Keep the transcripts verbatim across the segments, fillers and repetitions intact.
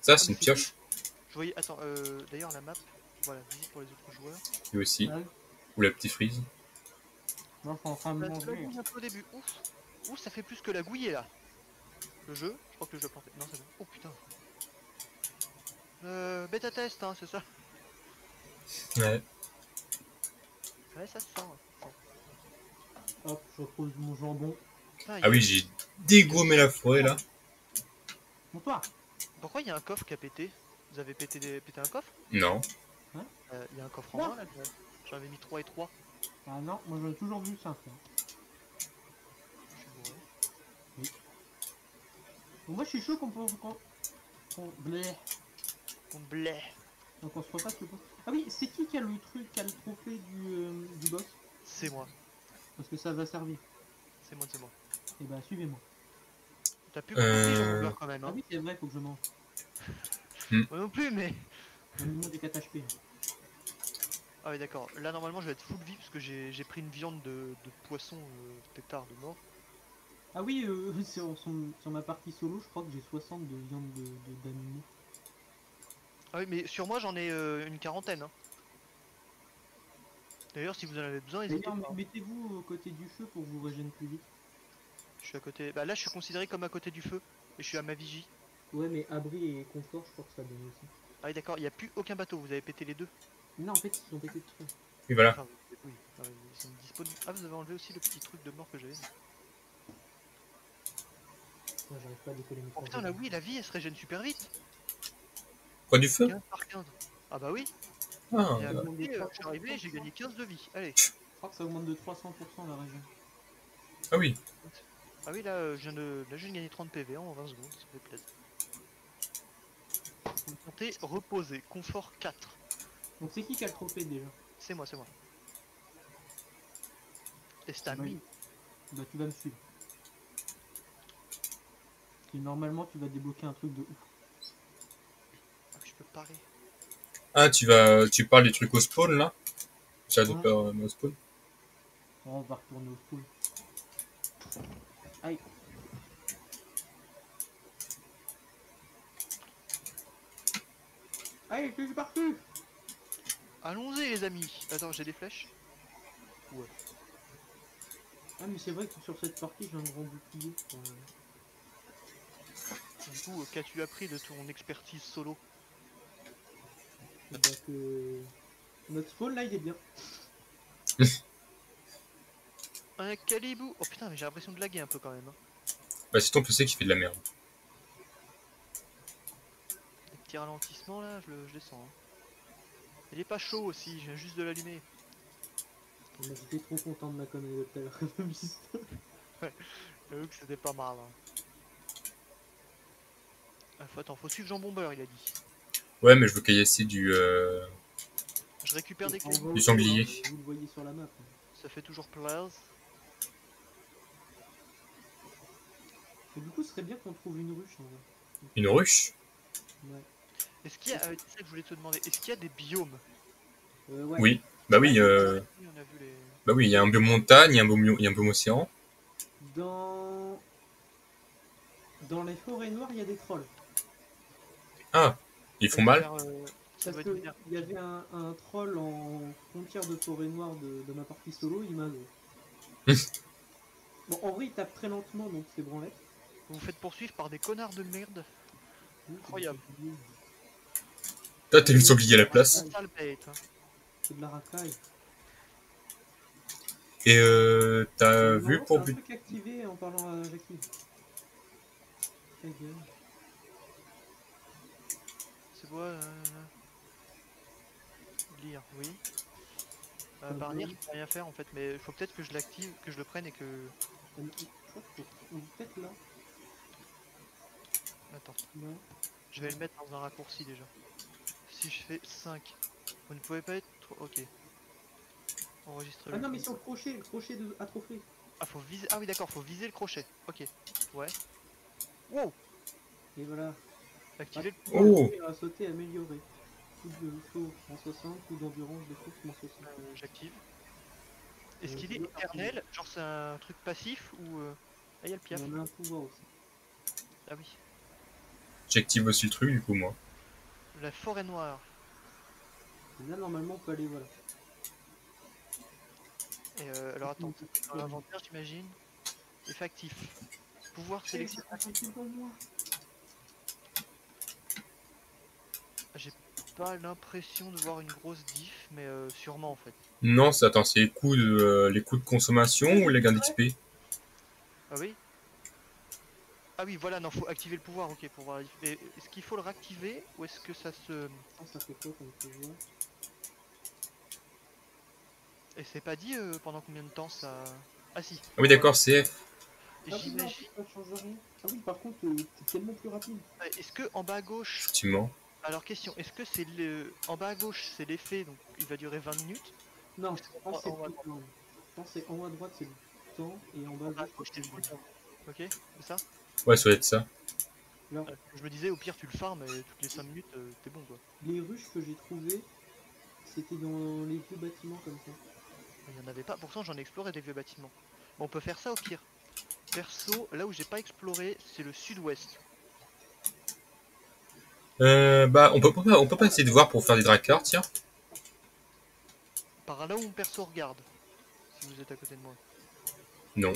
Ça, Ah, c'est mais une pioche. Je voyais. Attends, euh, d'ailleurs, la map. Voilà, visite pour les autres joueurs. Lui aussi. Ouais. Ou la petite frise. Moi, je suis en train de Euh, ça manger. bouge un peu au début. Ouf. Ouf, ça fait plus que la gouillée là. Le jeu. Je crois que je dois planter. Non, c'est bon. Oh putain. Euh, bêta test, hein, c'est ça. Ouais. Ouais, ça se sent. hein, ça se sent. Hop, je repose mon jambon. Putain, il y Ah a- oui, j'ai dégommé la forêt là. Bonsoir. Pourquoi il y a un coffre qui a pété? Vous avez pété, des... pété un coffre? Non. Euh, Il y a un coffre en Non. moins là. je- J'en avais mis trois et trois. Ah non, moi j'en ai toujours vu cinq. Hein. Je suis bourré. Donc moi je suis chaud qu'on peut. qu'on- qu'on- Blé. On blé. Donc on se repasse le boss. Ah oui, c'est qui qui a le truc, qui a le trophée du, euh, du boss? C'est moi. Parce que ça va servir. C'est moi, c'est moi. Et bah suivez-moi. T'as plus beaucoup de vie, Euh... Jean-Robert, quand même. Ah Hein. oui, c'est vrai, faut que je mange. Moi non plus, mais. Donne-moi des quatre H P. Ah oui, d'accord. Là, normalement, je vais être full vie parce que j'ai j'ai pris une viande de, de poisson euh, pétard de mort. Ah oui, euh, sur, son- sur ma partie solo, je crois que j'ai soixante de viande de, de, d'animaux. Ah oui, mais sur moi, j'en ai euh, une quarantaine. Hein. D'ailleurs, si vous en avez besoin, n'hésitez D'ailleurs, pas. mettez-vous aux côtés du feu pour vous régénérer plus vite. Je suis à côté. Bah là, je suis considéré comme à côté du feu. Et je suis à ma vigie. Ouais, mais abri et confort, je crois que ça donne aussi. Ah oui, d'accord. Il n'y a plus aucun bateau. Vous avez pété les deux. Non, en fait, ils ont pété de feu. Et voilà. Enfin, oui. Ah, oui, ils sont disponibles. Ah, vous avez enlevé aussi le petit truc de mort que j'avais. Moi, j'arrive pas à décoller mes Oh putain, là, oui, la vie, elle se régène super vite. Quoi, du feu? quinze par quinze. Ah bah oui. Ah, Et à bah. côté, euh, je suis arrivé, j'ai gagné quinze de vie. Allez. Je crois que ça augmente de trois cents pour cent la région. ah oui. Ah oui, là, euh, je viens de, là, je viens de gagner trente P V en vingt secondes. Ça fait plaisir. Santé, reposer, confort quatre. Donc c'est qui qui a le trophée déjà? C'est moi, c'est moi. Et c'est à Bah, lui. bah tu vas me suivre. Et normalement tu vas débloquer un truc de ouf. Ah, je peux parer. Ah, tu vas, tu parles du truc au spawn là? Ça de Ouais. peur euh, au spawn? Oh, on va retourner au school. Aïe. Aïe, je suis parti. Allons-y, les amis. Attends, j'ai des flèches. Ouais. Ah mais c'est vrai que sur cette partie j'ai un grand bouclier. Ouais. Du coup, euh, qu'as-tu appris de ton expertise solo? Et bah que... Notre spawn là il est bien. Un calibou. Oh putain, mais j'ai l'impression de laguer un peu quand même. Hein. Bah, c'est ton P C qui fait de la merde. Les petits ralentissements là, je, le, je les sens. Hein. Il est pas chaud aussi, je viens juste de l'allumer. Oh, mais j'étais trop content de ma connerie de tout à l'heure. J'avoue que c'était pas mal. Hein. Ah, faut, attends, faut suivre Jean Bombeur, il a dit. Ouais, mais je veux caillasser du, euh, Je récupère des On clés. va au du school, sanglier. hein, vous le voyez sur la map. Ça fait toujours plaisir. Et du coup ce serait bien qu'on trouve une ruche en vrai. Une ruche? Ouais. Est-ce qu'il y a, euh, c'est ça que je voulais te demander, est-ce qu'il y a des biomes? Euh, ouais. Oui. Bah oui, euh, Oui, on a vu les... bah oui, il y a un biome montagne, il y a un biome, il y a un biome océan. Dans... Dans les forêts noires, il y a des trolls. Ah, ils font Ça mal? doit faire, euh, ça Parce doit être que bien. il y avait un, un troll en frontière de forêt noire de, de ma partie solo, il m'a... Bon, en vrai, il tape très lentement, donc c'est branlette. Vous vous faites poursuivre par des connards de merde. Oui, Incroyable. Toi, t'as une sanglier à la place. Sale bête. Hein. C'est de la racaille. Et euh, t'as Normalement, vu pour c'est un but. truc activé en parlant à Jackie. Ta gueule. C'est quoi euh... Lire, oui. Euh, par lire, je peux rien faire en fait, mais il faut peut-être que je l'active, que je le prenne et que... Je crois que on est peut-être là. Attends, Non. je vais le mettre dans un raccourci déjà. Si je fais cinq, vous ne pouvez pas être... trop- Ok. Enregistrer Ah le non, mais code. sur le crochet, le crochet de à trophée. Ah, faut viser... Ah oui d'accord, faut viser le crochet. Ok. Ouais. Wow. Et voilà. Activer le... Oh. À sauter amélioré. Coup de saut en soixante, coup d'endurance de course en soixante. Euh, J'active. Est-ce Euh, qu'il est je dois éternel? Genre c'est un truc passif ou... euh... Ah, il y a le Il piaf. y en a un pouvoir aussi. Ah oui. J'active aussi le truc du coup moi. La forêt noire. Et là, normalement, on peut aller, voilà. Et euh, alors attends, dans l'inventaire j'imagine. Effet actif. Pouvoir Eh, sélectionner. ça fait devant moi. J'ai pas l'impression de voir une grosse diff, mais euh, sûrement en fait. Non, c'est attends, c'est les coûts de euh, les coûts de consommation ou les gains d'X P? Ah oui? Ah oui, voilà, non, faut activer le pouvoir, ok, pour voir la diff. Et est-ce qu'il faut le réactiver ou est-ce que ça se... Oh, ça fait quoi comme pouvoir? Et c'est pas dit euh, pendant combien de temps ça... Ah si. Ah oui d'accord, C F. Ah oui, non, J'imagine... ça change rien. Ah oui, par contre, euh, t'es tellement plus rapide. Euh, Est-ce que en bas à gauche... Effectivement. Alors question, est-ce que c'est le... En bas à gauche c'est l'effet, donc il va durer vingt minutes? Non, Ou je c'est pense que c'est en, en, tout le temps. Je pense que c'est en haut à droite, c'est le temps, et en bas à en bas à gauche, gauche c'est c'est full le temps. temps. Ok, c'est ça? Ouais, ça doit être ça. Alors, Euh, Je me disais au pire tu le farmes et toutes les cinq minutes euh, t'es bon quoi. les ruches que j'ai trouvées, c'était dans les vieux bâtiments comme ça. Il y en avait pas, pourtant j'en ai exploré des vieux bâtiments. Bon, on peut faire ça au pire. Perso, là où j'ai pas exploré, c'est le sud-ouest. Euh, bah, on peut pas, on peut pas essayer de voir pour faire des dracars, tiens. Par là où mon perso regarde, si vous êtes à côté de moi. Non.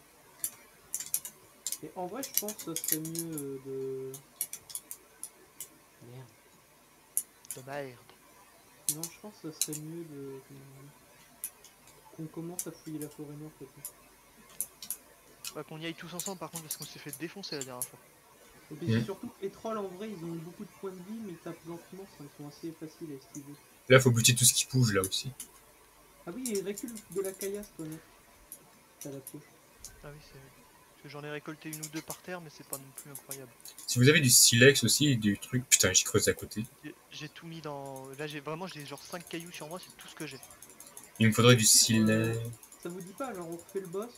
Et en vrai, je pense que ça serait mieux euh, de... Merde. De merde. Non, je pense que ça serait mieux de... comment dire, qu'on commence à fouiller la forêt noire peut-être. Bah qu'on y aille tous ensemble par contre parce qu'on s'est fait défoncer la dernière fois. Et puis c'est Mm. surtout que les trolls en vrai ils ont beaucoup de points de vie mais ils tapent lentement, ça, ils sont assez faciles à esquiver. Là, faut buter tout ce qui bouge là aussi. Ah oui, et recule de la caillasse toi mec. T'as la pioche. Ah oui c'est vrai. Parce que j'en ai récolté une ou deux par terre mais c'est pas non plus incroyable. Si vous avez du silex aussi et du truc, putain, j'y creuse à côté. J'ai- J'ai tout mis dans... Là j'ai vraiment j'ai genre cinq cailloux sur moi, c'est tout ce que j'ai. Il me faudrait du silex. Ça vous dit pas, alors on refait le boss.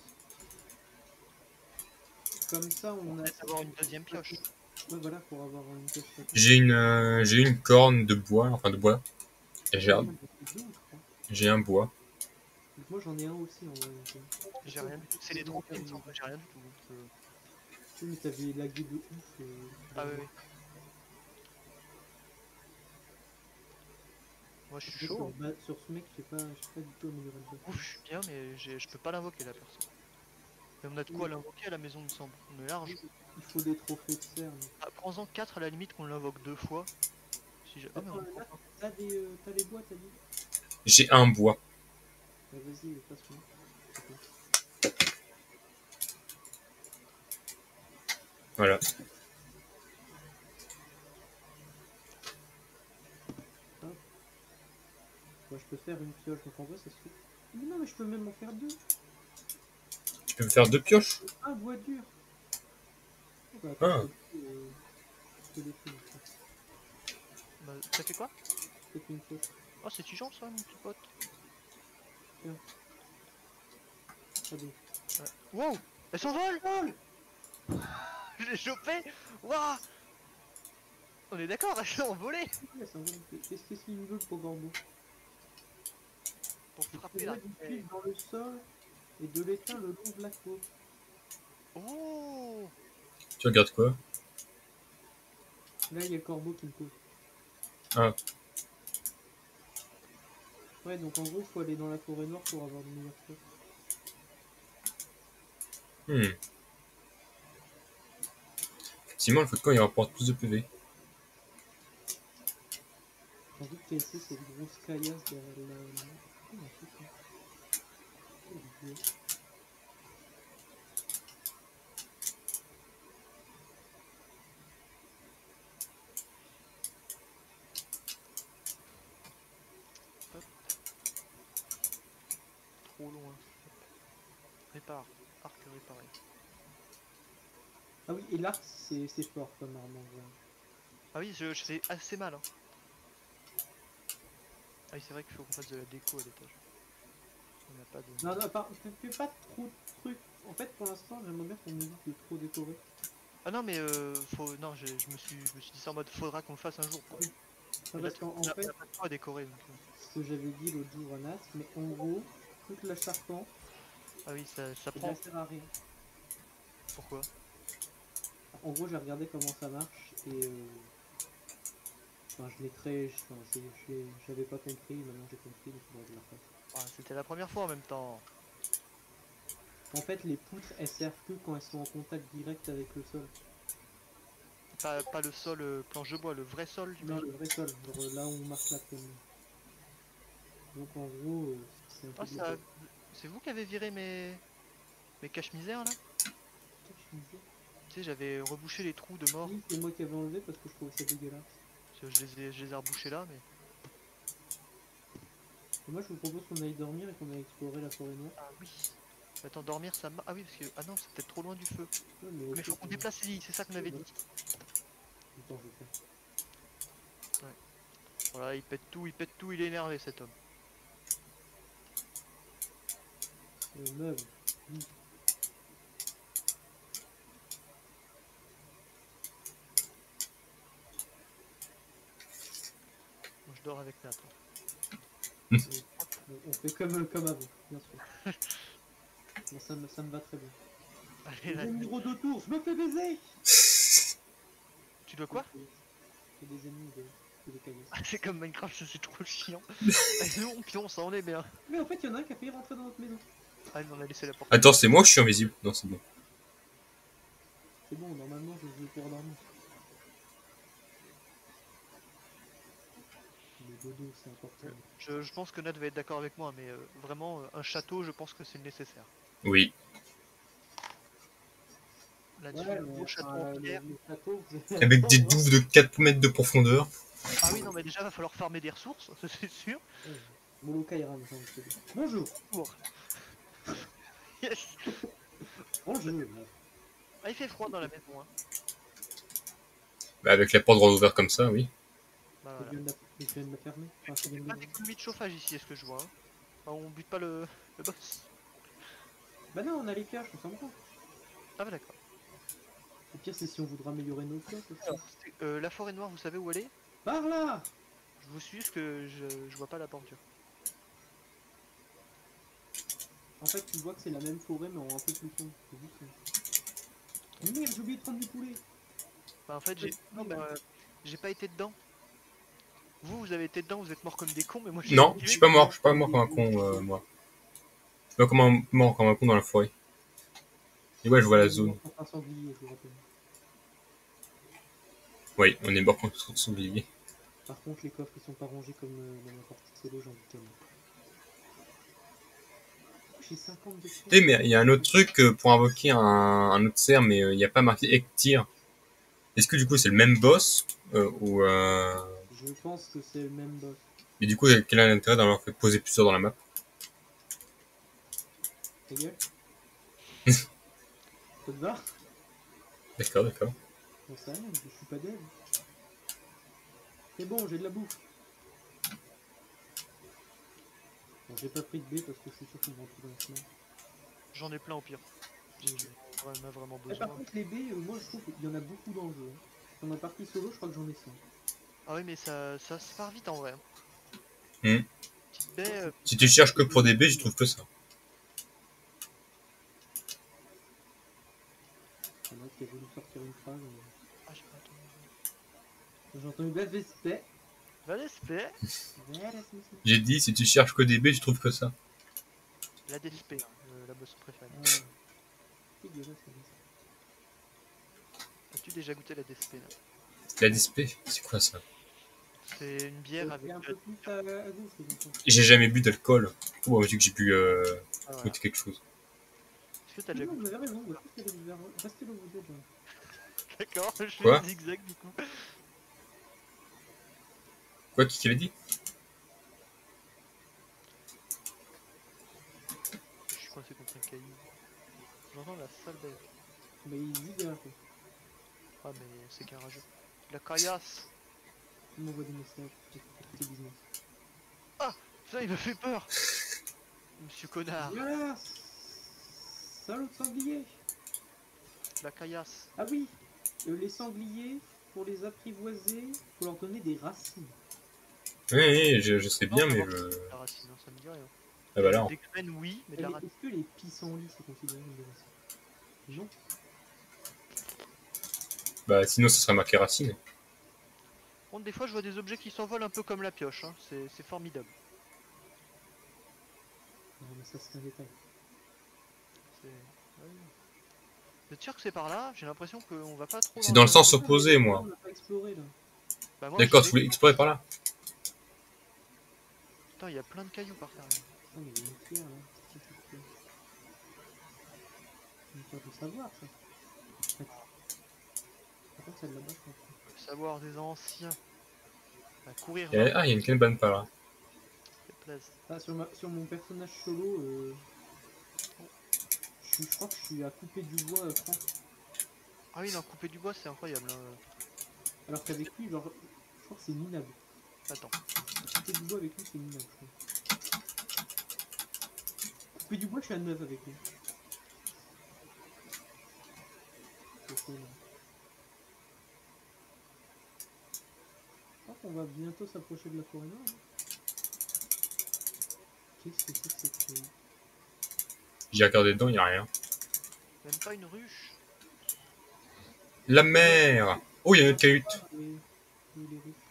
Comme ça on On a... va avoir une deuxième pioche. Ouais voilà, pour avoir une pioche chacun. J'ai une, euh, j'ai une corne de bois, enfin de bois. Et j'ai Ah un, oui, j'en ai deux ou trois. j'ai un bois. Donc moi j'en ai un aussi en vrai. donc, euh, J'ai rien du tout. C'est les drops il me semble, j'ai rien du tout. Donc, euh, Oui, mais t'avais lagué de ouf. Euh, Ah oui, dans- oui. Moi je suis Sur, chaud. Hein. bah, sur ce mec, je sais pas, je sais pas du tout améliorer le boss. Ouf, je suis bien mais j'ai- je peux pas l'invoquer la personne. Mais on a de quoi l'invoquer à la maison il me semble. On est large. Il faut des trophées de cerf. mais- Ah, prends-en quatre à la limite qu'on l'invoque deux fois. Si j'ai... Ah mais on Attends, en là, prend pas. t'as des, euh, t'as les bois, t'as dit? J'ai un bois. Bah, vas-y, passe-moi. Ok. Voilà. Moi, je peux faire une pioche, donc en vrai, ça se fait. Mais non, mais je peux même en faire deux. Tu peux me faire deux pioches? Un bois dur. Oh, bah, Ah. attends, je te, euh, je te les fais, je Bah, ça fait quoi? te fais une pioche. Oh c'est tigeant ça mon petit pote. Allez. Ouais. Wow. Elle s'envole. Je l'ai chopé. Waouh. On est d'accord, elle s'est envolée. Ouais, ça envole. Qu'est-ce qu'est-ce qu'il me veut, le pauvre barbeau? Pour Il frapper la... faudrait du fil dans le sol et de l'étain le long de la côte. Oh. Tu regardes quoi? Là, il y a le corbeau qui me cause. Ah. Ouais, donc en gros, faut aller dans la forêt noire pour avoir de meilleures choses. Hmm. Effectivement, le feu de camp il rapporte plus de P V. J'ai envie de casser cette grosse caillasse derrière la... Oh, un truc, hein. Oh, Dieu. Hop. Trop loin. Répare. Arc réparé. Ah oui, et l'arc, c'est c'est fort comme arme en vrai. Ah oui, je, je fais assez mal. Hein. Ah oui, c'est vrai qu'il faut qu'on fasse de la déco à l'étage. On n'a pas de... Non, non, pas, fais fais pas trop de trucs. En fait, pour l'instant, j'aimerais bien qu'on évite de trop décorer. Ah non mais euh, faut... Non, je, je me suis, je me suis dit ça en mode faudra qu'on le fasse un jour. Quoi. Non, Et là, parce qu'en on en a- on fait, a pas de quoi à décorer. Donc, euh. ce que j'avais dit l'autre jour à Nas, mais en gros, toute la charpente, Ah oui, ça, ça elle prend... ne sert à rien. Pourquoi? Ah, en gros, j'ai regardé comment ça marche et euh, enfin, je l'ai très, enfin, c'est- je l'ai- j'avais pas compris, maintenant j'ai compris, donc il faudrait que je la refasse. Ah, c'était la première fois en même temps. En fait, les poutres, elles servent que quand elles sont en contact direct avec le sol. Pas, pas le sol euh, planche de bois, le vrai sol, Non, j'imagine. le vrai sol, genre là où on marque la première. Donc en gros, euh, c'est un peu Ah, de la ça... c'est vous qui avez viré mes, mes caches-misères là? cache-misère. Tu sais, j'avais rebouché les trous de mort. Oui, c'est moi qui avais enlevé parce que je trouvais ça dégueulasse. Parce que Je les ai, je les ai rebouchés là, mais. Et moi, je vous propose qu'on aille dormir et qu'on aille explorer la forêt noire. Ah oui. Attends, dormir ça m'a. Ah oui, parce que. Ah non, c'est peut-être trop loin du feu. Ouais, mais au Mais pire, faut qu'on on- déplace les lits, c'est ça qu'on avait Ouais. dit. Attends, je vais faire. Voilà, il pète tout, il pète tout, il est énervé cet homme. Euh, meuble. Lit. Moi je dors avec Nat. On, on fait comme, comme avant, bien sûr. Bon, ça, me, ça me va très bien. Allez, Les Nat. numéros de tour, je me fais baiser. Tu dois quoi? C'est des ennemis de, de des caillasses. Ah, c'est comme Minecraft, ça, c'est trop chiant. Allez, on pionce, ça on est bien. Mais en fait, il y en a un qui a failli rentrer dans notre maison. Ah, mais on a laissé la porte. Attends, c'est moi ou je suis invisible? Non, c'est bon. C'est bon, normalement, je vais pouvoir dormir. Le dodo, c'est important. Je, je pense que Nat va être d'accord avec moi, mais euh, vraiment, euh, un château, je pense que c'est nécessaire. Oui. Là-dessus, Ouais, un mais beau château enfin, en le, pierre. le château, vous allez Avec des attendre, hein. douves de quatre mètres de profondeur. Ah oui, non, mais déjà, va falloir farmer des ressources, ça, c'est sûr. Ouais, Molokai Ram, j'ai envie de te dire. Bonjour. Pour. Yes. Bonjour. Ah, il fait froid dans la maison, hein. Bah, avec la porte droit ouverte comme ça, oui. Bah, Je voilà. viens de la, je viens de la fermer. Enfin, je Il n'y viens a de pas l'ouvrir. d'économie de chauffage ici, est-ce que je vois, hein. Enfin, on bute pas le, le boss. Bah non, on a les caches, on s'en branle. Ah bah d'accord. Le pire, c'est si on voudra améliorer nos coffres aussi. Alors, c'est- euh, la forêt noire, vous savez où elle est? Par là. Je vous suis parce que je, je vois pas la bordure. En fait, tu vois que c'est la même forêt, mais en un peu plus sombre. C'est juste ça. Merde, j'ai oublié de prendre du poulet. Bah en fait j'ai... Non bah euh, j'ai pas été dedans. Vous, vous avez été dedans, vous êtes morts comme des cons, mais moi j'ai Non, tué. je suis pas mort, je suis pas mort comme un con, euh, moi. Je suis pas comme un, mort comme un con dans la forêt. Et ouais, je vois la zone. Un sanglier, je vous rappelle. Oui, on est mort contre son sanglier. Par contre, les coffres, ils sont pas rangés comme euh, dans ma partie solo, j'ai envie de te dire. J'ai cinquante de Tu sais, mais il y a un autre truc euh, pour invoquer un, un autre cerf, mais il n'y a pas marqué Ektir. Est-ce que du coup c'est le même boss euh, ou euh... Je pense que c'est le même boss. Mais du coup, quel est l'intérêt d'en avoir fait poser plusieurs dans la map? Ta gueule. Ça te va? D'accord, d'accord. J'en sais rien, je suis pas dev. C'est bon, j'ai de la bouffe. Bon, j'ai pas pris de B parce que je suis sûr qu'on va en trouver un chemin. J'en ai plein au pire. Si on en a vraiment Mais besoin. par contre, les B, euh, moi je trouve qu'il y en a beaucoup dans le jeu. Hein. Dans ma partie solo, je crois que j'en ai cinq. Ah oui mais ça, ça se part vite en vrai. Hmm. Petite baie, euh, Si tu cherches que pour des B, je trouve que ça. Il y en a qui a voulu sortir une phrase. mais- Ah j'ai pas entendu. J'ai entendu bête respect. Va l'espère. J'ai dit, si tu cherches que des B, je trouve que ça. La D S P, hein, euh, la bosse préférée. Ah, dégueulasse, ça dit ça. As-tu déjà goûté la D S P là? La D S P, c'est quoi ça? C'est une bière Euh, avec... c'est un peu plus à, à gauche, les enfants. J'ai jamais bu d'alcool. Oh, moi, je dis que j'ai pu euh, Ah, voilà. goûter quelque chose. Est-ce que t'as déjà Non, goûté? vous avez raison, restez là où vous êtes, restez là où vous êtes. Là. D'accord, je fais Quoi? le zigzag du coup. Quoi, qui avait dit? Je suis coincé contre un caillou. J'entends la sale bête. Mais il dit bien, quoi. Ah mais c'est qu'un rageux. La caillasse. Il m'envoie des messages. C'est business. Ça il me fait peur. Monsieur connard. Voilà. Salaud de sanglier. La caillasse. Ah oui, euh, les sangliers, pour les apprivoiser, faut leur donner des racines. Oui, oui, je, je sais bien, Non, mais d'abord, je... La racine, non, ça me dit rien. Ah bah là, Des graines oui, mais de Et la les- racine. Est-ce que les pissenlits c'est considéré comme des racines? Non. Bah, sinon, ça serait marqué racine. Par contre, des fois, je vois des objets qui s'envolent un peu comme la pioche. Hein. C'est c'est formidable. Non, mais ça, c'est un détail. C'est... Ouais. Vous êtes sûr que c'est par là? J'ai l'impression qu'on va pas trop C'est dans dans le le... sens Ah, opposé, mais là, moi. on n'a pas exploré, là. Bah moi, D'accord, j'y tu vais. voulais explorer par là. Putain, il y a plein de cailloux par terre. Là. Putain, mais il y a une pierre, là. C'est quoi cette pierre? Une pierre de savoir, ça. Par contre, celle là-bas, je pense pas. Le savoir des anciens. À courir Il y a- vers Ah, il y a une canne par là. les plaises. Ah, sur, ma... sur mon personnage solo, euh... je, suis- je crois que je suis à couper du bois euh, franc. Ah oui, non, couper du bois, c'est incroyable. Hein. Alors qu'avec lui, genre, je crois que c'est minable. Attends. Couper du bois avec lui, c'est minable, je crois. Couper du bois, je suis à neuf avec lui. C'est chaud, là. Je crois qu'on va bientôt s'approcher de la forêt noire. Hein. Qu'est-ce que c'est que cette feuille? J'ai regardé dedans, il n'y a rien. Même pas une ruche. La mer. Oh, il y a une autre cahute. Ah, oui, oui, les ruches.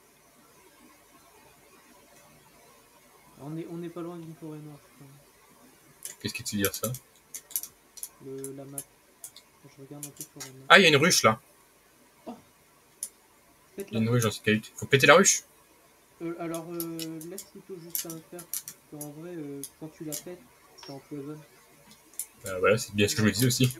On est, on est pas loin d'une forêt noire, je crois. Qu'est-ce qui te fait dire ça? Le, la map. Je regarde un peu forêt noire. Ah, il y a une ruche là. Oh, Il y a faites-la. une ruche dans cette cahute. Faut péter la ruche. Euh, alors, euh, laisse plutôt juste un faire. Parce qu'en vrai, euh, quand tu la pètes, ça empoisonne. Bah, voilà, c'est bien ce que je me disais aussi.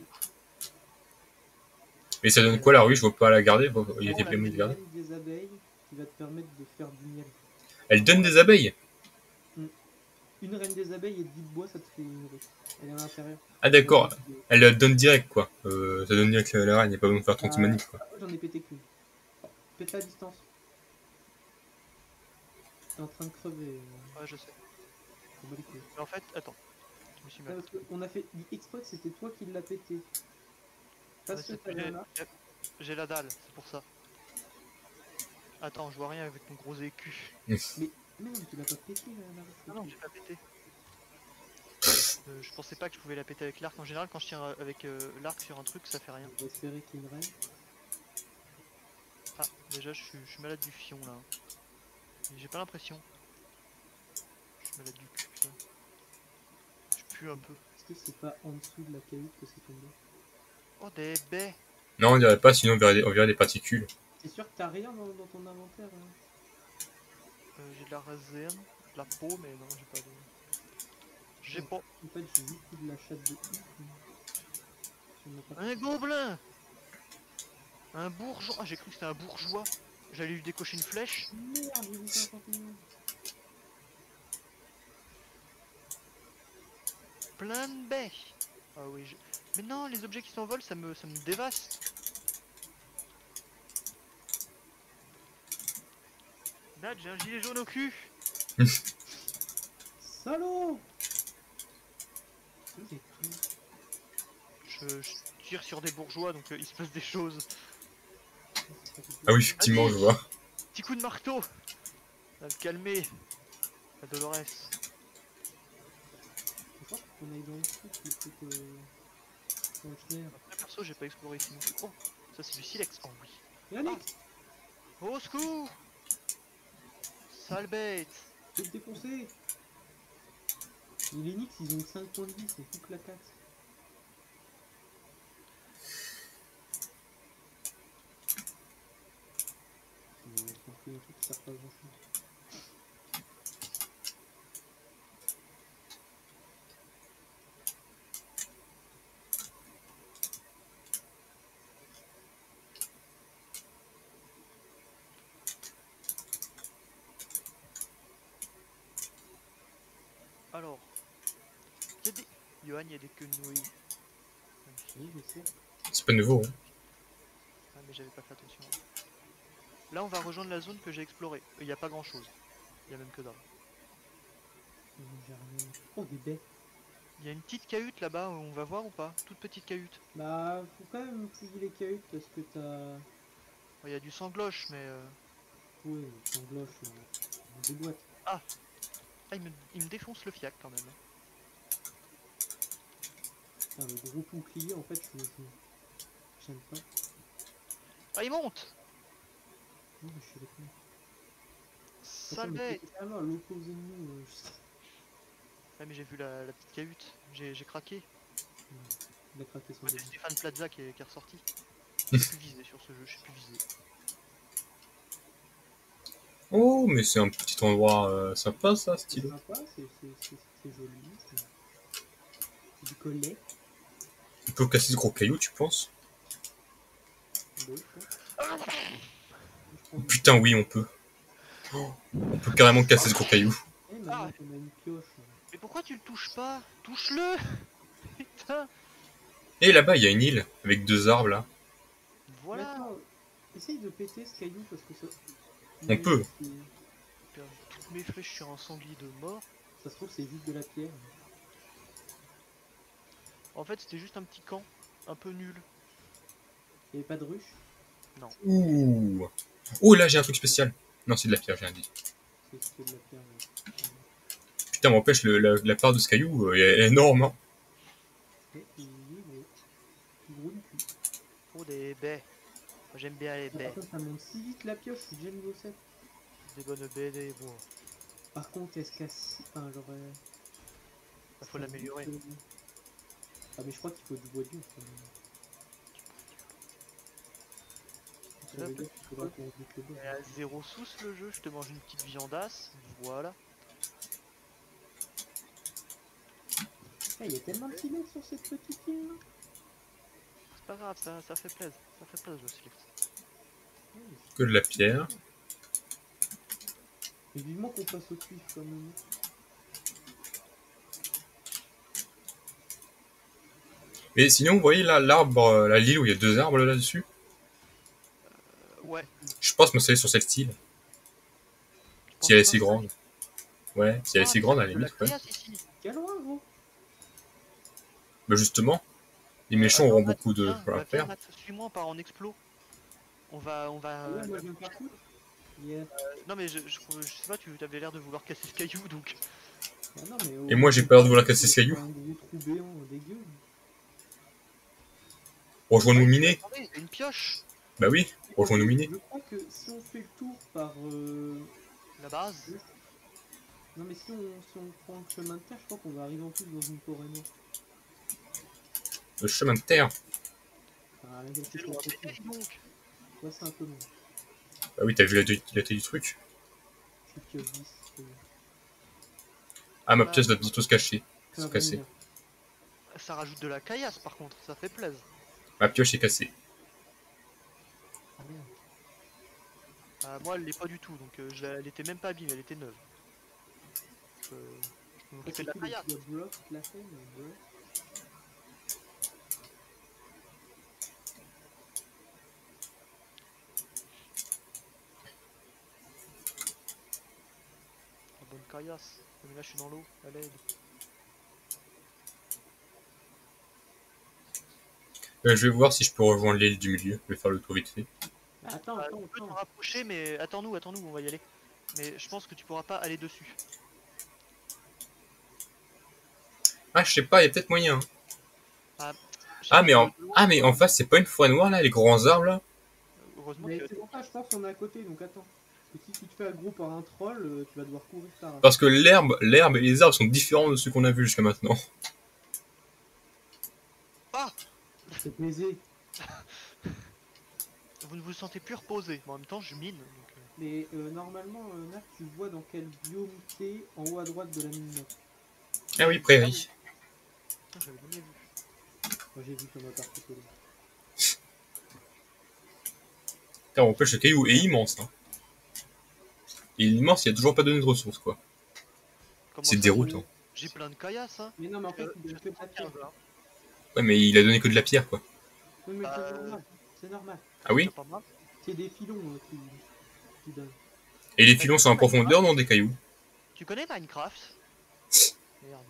Mais ça donne quoi la ruche? Je veux pas la garder. Faut- Il y a Alors, des elle paiements de donne garder. même des abeilles qui va te permettre de faire du miel. Elle donne des abeilles. Une reine des abeilles et dix de bois, ça te fait une ruche. Elle est à l'intérieur. Ah, d'accord. Elle euh, donne direct quoi. Euh, ça donne direct la la reine. Il n'y a pas besoin de faire trente Ah, manip quoi. j'en ai pété qu'une. Pète la distance. T'es en train de crever. euh, Ouais, je sais. on bat les couilles. Mais en fait, attends. Je me suis Non, mal. parce qu'on a fait exprès que c'était toi qui l'as pété. Ouais, Parce que c'est- t'avais un arc. J'ai j'ai la dalle, c'est pour ça. Attends, je vois rien avec mon gros écu. Mais, mais non, tu l'as pas pété la, la ruche. Ah non, j'ai pas pété. Euh, je pensais pas que je pouvais la péter avec l'arc. En général, quand je tire avec euh, l'arc sur un truc, ça fait rien. On va espérer qu'il y ait une reine. Ah, déjà, je suis, je suis malade du fion là. J'ai pas l'impression. Je suis malade du cul, putain. Je pue un peu. Est-ce que c'est pas en dessous de la cahute que c'est tombé? Oh, des baies! Non, on dirait pas. Sinon on verrait des, on verrait des particules. T'es sûr que t'as rien dans, dans ton inventaire hein? Euh, j'ai de la résine, de la peau, mais non, j'ai pas de. J'ai pas. En fait, j'ai juste eu de la chatte de ouf. J'en ai pas- Un gobelin! Un bourgeois! Ah, j'ai cru que c'était un bourgeois! J'allais lui décocher une flèche. Merde, j'ai vu un champignon. Plein de baies! Ah oui, je... Mais non, les objets qui s'envolent, ça me, ça me dévaste! Nat, j'ai un gilet jaune au cul! Salaud! C'est tout. Je, je tire sur des bourgeois, donc euh, il se passe des choses. Ah oui, effectivement, je vois. Petit coup de marteau! Ça va le calmer. La Dolores. Je crois qu'on aille dans le truc plutôt que dans le schneer. Après, perso, j'ai pas exploré ici non plus. Oh, ça c'est du silex. Oh oui. Yannick, Au secours! Sale bête! je vais te défoncer. Les Linux, ils ont cinq points de vie, c'est tout claquax. On s'en fout d'un truc qui sert pas à grand chose. Alors, il y a des. Johan, il y a des quenouilles. Oui, je sais. C'est pas nouveau. Hein. Ah, mais j'avais pas fait attention. Là, on va rejoindre la zone que j'ai explorée. Il n'y a pas grand chose. Il y a même que dalle. Non, j'ai rien. Oh, des baies. Il y a une petite cahute là-bas, on va voir ou pas? Toute petite cahute. Bah, faut quand même fouiller les cahutes parce que t'as. Il y a du sangloche, mais. Euh... Ouais, sans gloche, euh, des boîtes. Ah, il me, il me défonce le fiac quand même. Putain, le gros bouclier, en fait, je je- j'aime pas. Ah, il monte. Non, mais je suis d'accord. Sale Attends, mais bête. c'est carrément à l'opposé de nous. euh, je- Ouais, mais j'ai vu la, la petite cahute. J'ai j'ai craqué. Il a craqué son Moi, c'est début. Stéphane Plaza qui est, qui est ressorti. Je sais plus viser sur ce jeu, je sais plus viser. Oh, mais c'est un petit endroit euh, sympa, ça, C'est stylé. sympa, c'est c'est- c'est- c'est joli. C'est c'est du collet. On peut casser ce gros caillou, tu penses? Ouais, je pense. Je prends Oh, du putain, collet. oui, on peut. Oh, on peut carrément casser ce gros caillou. Eh, Ah, maintenant qu'on a une pioche. mais pourquoi tu le touches pas? Touche-le. Putain. Et là-bas, il y a une île avec deux arbres là. Mais Voilà. attends, essaye de péter ce caillou parce que ça. On Mais peut. c'est- J'ai perdu toutes mes flèches sur un sanglier de mort. Ça se trouve, c'est juste de la pierre. En fait, c'était juste un petit camp, un peu nul. Il n'y avait pas de ruche. Ouh. Oh, là, j'ai un truc spécial. Non, c'est de la pierre, j'ai rien dit. C'est c'est de la pierre. Ouais. Putain, m'empêche, le- la, la part de ce caillou, euh, elle est énorme. Hein. Et il est gros. Gros du cul. Oh, des baies. Moi, j'aime bien les Ah, baies. par contre, ça monte si vite la pioche, je suis déjà niveau sept. Des bonnes baies, des bois. Par contre, est-ce qu'à si. Enfin, genre. euh, Il faut ça l'améliorer. monte, euh, Ah, mais je crois qu'il faut du bois dur. quand même. Ça veut dire qu'il faudra qu'on boucle le bois. Et à zéro sous le jeu, je te mange une petite viandasse. Voilà. Ah, il y a tellement de filets sur cette petite île là. C'est pas grave, ça, ça fait plaisir. Ça fait plaisir, je slip. Ouais, Que de la pierre. mais vivement qu'on passe au cuivre quand même. Mais sinon, vous voyez là, l'arbre, euh, la l'île où il y a deux arbres là-dessus. Euh, ouais. Je pense m'installer sur cette île. Tu Si elle est penses si pas? grande. Ouais, si elle est Ah, si mais grande, ça à la fait de la limite, ouais. caillasse ici. Quel loin, gros. Bah justement, les Euh, méchants attends, auront Matt, beaucoup de viens, choses à bah, viens, faire. Matt, suis-moi, on part en explo. On va, on va. Ah ouais, euh, moi je viens me faire foutre. Yeah. Non mais je, je, je sais pas, tu avais l'air de vouloir casser ce caillou donc. Ah non, mais Et moi, j'ai pas l'air de vouloir casser ce caillou. Un gros trou béant dégueu. Rejoins-nous Ouais, mais miner. attendez, c'est une pioche. Bah oui, rejoins-nous Ok, miner. je crois que si on fait le tour par. euh, La base. Non, mais si on, si on prend le chemin de terre, je crois qu'on va arriver en plus dans une forêt noire. Le chemin de terre. Enfin, avec quelque C'est chose loin. de Mais donc. Ouais, c'est un peu long. Bah oui, t'as vu la utilité du truc. Je suis pioche dix. c'est bon. Ah, ma Bah, pièce doit bientôt se cacher. C'est Se un casser. bon ça rajoute de la caillasse par contre, ça fait plaisir. Ma pioche est cassée. Ah merde. Ah, moi elle l'est pas du tout, donc euh, je la- elle était même pas abîmée, elle était neuve. Je, je me Ça, fais c'est de la cool, caillasse. le bloc, la fait, mais bloc. La bonne caillasse. Mais là je suis dans l'eau, à l'aide. Euh, je vais voir si je peux rejoindre l'île du milieu. Je vais faire le tour vite fait. Mais attends, Ah, attends, tu peux t'en attends. rapprocher, mais attends-nous, attends-nous, on va y aller. Mais je pense que tu pourras pas aller dessus. Ah, je sais pas, il y a peut-être moyen. Hein. Ah, je sais Ah, pas, mais en, de loin, ah, mais en face, c'est pas une forêt noire là, les grands arbres là. heureusement Mais que. c'est pour ça, je pense qu'on est à côté, donc attends. Parce que si tu te fais aggro par un troll, euh, tu vas devoir courir par là. Parce que l'herbe, l'herbe et les arbres sont différents de ceux qu'on a vus jusqu'à maintenant. Ah, C'est baisé. vous ne vous sentez plus reposé. Mais en même temps, je mine. Donc, euh, Mais euh, normalement, euh, Nat, tu vois dans quel biome t'es en haut à droite de la mine map. Ah oui, prairie. putain, j'avais jamais vu. Moi j'ai vu ton appart photo là. Putain, on pêche le caillou est immense. Hein. Il est immense, il y a toujours pas donné de ressources quoi. Comment C'est ça, déroutant. J'ai j'ai plein de caillasse, hein. Mais non, mais en fait, Euh, il donne je que de la te tiens, pierre. là. Ouais, mais il a donné que de la pierre quoi. Oui, mais c'est Euh, normal. C'est normal. Ah oui. C'est pas mal. C'est des filons euh, qui, qui donnent. Et les filons sont en profondeur dans des cailloux. Tu connais Minecraft? Merde.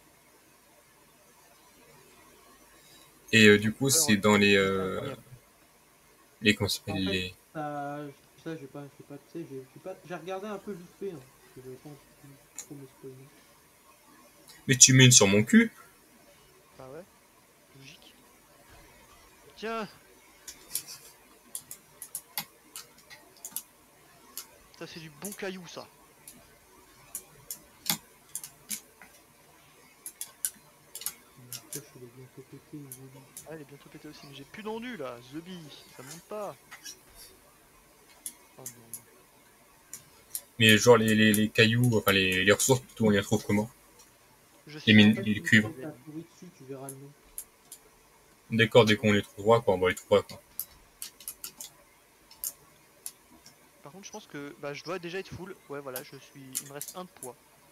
Et euh, du coup, c'est dans les, C'est euh, incroyable. les comment ça En s'appelle fait, les. ça, ça j'ai pas, j'ai pas, tu sais, j'ai j'ai pas, j'ai regardé un peu vite fait, hein, parce que j'avais pas envie de trop me spoiler. Mais tu mines sur mon cul. Bah ouais. Logique. Tiens. Ça c'est du bon caillou ça. La pioche, elle est bientôt pétée, je vous dis. Ah, elle est bientôt pétée aussi, mais j'ai plus d'endu là, The Bee, ça monte pas. Oh non. Mais genre les, les, les cailloux, enfin les, les ressources plutôt, on les retrouve comment? Je Les suis mines, En fait, les une cuivres. fois que t'as pourri dessus, tu verras le nom. D'accord, dès qu'on les trouvera, quoi, on va les trouver, quoi. Par contre, je pense que bah, je dois déjà être full. Ouais, voilà, je suis. Il me reste un de poids.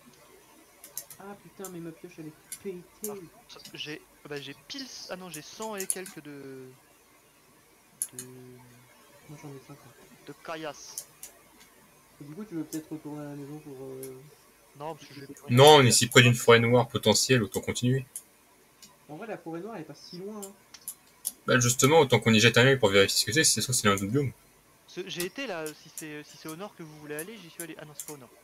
Ah putain, mais ma pioche, elle est pétée. Par contre, j'ai bah, j'ai pile. Ah non, j'ai cent et quelques de. de. Moi, j'en ai cinquante. de caillasse. Et du coup, tu veux peut-être retourner à la maison pour... Euh... Non, parce que je vais plus rien Non, on est faire. si près d'une forêt noire potentielle, autant continuer. En vrai, la forêt noire, elle est pas si loin. Hein. Bah justement, autant qu'on y jette un œil pour vérifier ce que c'est, si c'est soit c'est un autre biome. Ce- J'ai été là, si c'est si c'est au nord que vous voulez aller, j'y suis allé. Ah non, c'est pas au nord.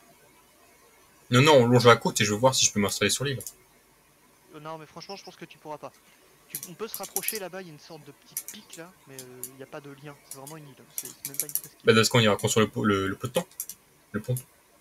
Non, non, on longe la côte et je veux voir si je peux m'installer sur l'île. Euh, non, mais franchement, je pense que tu pourras pas. Tu- on peut se rapprocher là-bas, il y a une sorte de petite pic là, mais il n'y a pas de lien. C'est vraiment une île. C'est c'est même pas une presqu'île. Bah dans ce qu'on ira construire le, po- le, le potent. Le pont.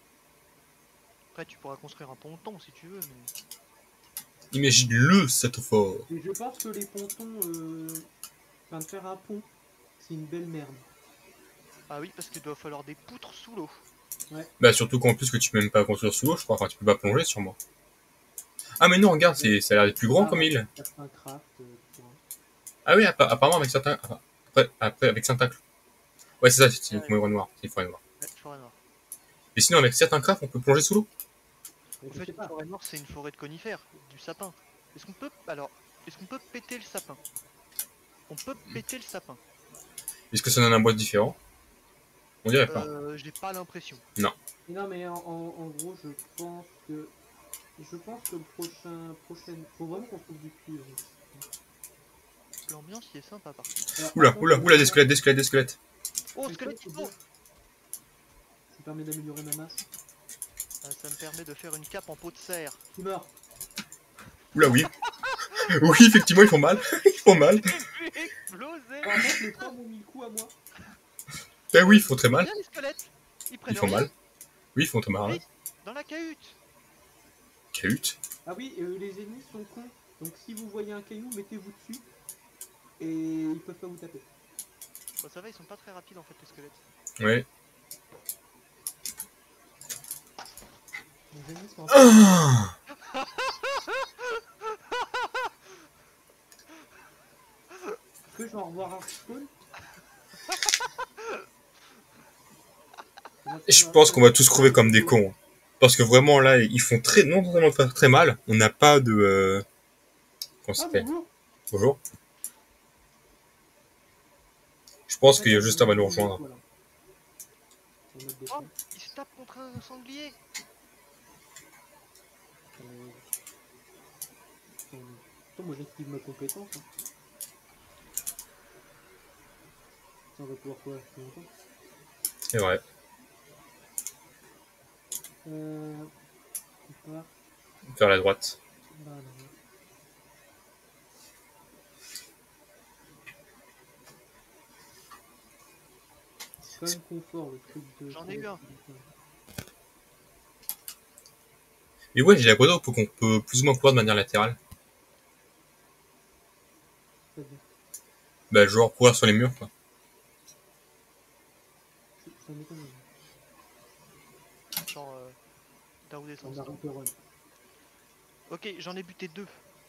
Après, tu pourras construire un ponton si tu veux, mais. Imagine-le, cette fort. Et je pense que les pontons... Euh... Enfin, de faire un pont, c'est une belle merde. Ah oui, parce qu'il doit falloir des poutres sous l'eau. Ouais. Bah surtout qu'en plus que tu peux même pas construire sous l'eau, je crois. Enfin, tu peux pas plonger sûrement. Ah mais non, regarde, c'est, ça a l'air d'être plus grand Ah, comme avec île. certains craft, euh, tu vois. Ah oui, appa- apparemment avec certains... enfin, après, après avec certains... Ouais, c'est ça, c'est une Ouais, forêt noire. C'est une forêt noire. ouais, forêt noire. Et sinon, avec certains crafts, on peut plonger sous l'eau. Mais En je fait, sais une pas. forêt noire, c'est une forêt de conifères, du sapin. Est-ce qu'on peut. Alors, est-ce qu'on peut péter le sapin? On peut péter le sapin. Est-ce que ça donne un bois différent? On dirait pas. Euh, j'ai pas l'impression. Non. Mais non, mais en, en, en gros, je pense que... Je pense que le prochain... prochain... Faut vraiment qu'on trouve du cuivre. L'ambiance y est sympa par contre. Alors, par Oula, contre, oula, euh, oula, des squelettes, des squelettes, des squelettes. Oh, est-ce que squelette c'est Hippo. bien Ça permet d'améliorer ma masse. Ah, ça me permet de faire une cape en peau de serre. Tu meurs. Oula, oui. Oui, effectivement, ils font mal. Ils font mal. J'ai vu exploser. Par contre, les trois m'ont mis le coup à moi. Ben oui, ils font très mal. Bien les squelettes. Ils prennent Ils font rien. mal. Oui, ils font très mal. Vite, dans la cahute. Cahute. Ah oui, euh, les ennemis sont cons. Donc si vous voyez un caillou, mettez-vous dessus. Et ils peuvent pas vous taper. Bon, ça va, ils sont pas très rapides en fait, les squelettes. Ouais. Les ennemis sont un peu... Ah Que je vais en revoir un spawn. Et je pense qu'on va tous crever comme des cons. Hein. Parce que vraiment, là, ils font très, non seulement faire très mal, on n'a pas de... Euh... Comment ça Ah s'appelle? bonjour. Bonjour. Je pense Ouais, qu'il y a t'as juste une à va nous bonne idée, rejoindre. voilà. Sur notre Oh, dessin. ils se tapent contre un sanglier. Euh... Attends, moi j'active ma compétence. Hein. Ça, on va pouvoir quoi plus longtemps. C'est vrai. Euh... On part. Vers la droite. Là, là, là. C'est quand même confort le truc de... J'en ai eu un. Mais ouais, j'ai l'impression qu'on peut plus ou moins courir de manière latérale. C'est-à-dire, Bah, genre courir sur les murs, quoi. ça m'étonne. Genre, euh, down des On sens. a un peu run. Ok, j'en ai buté deux.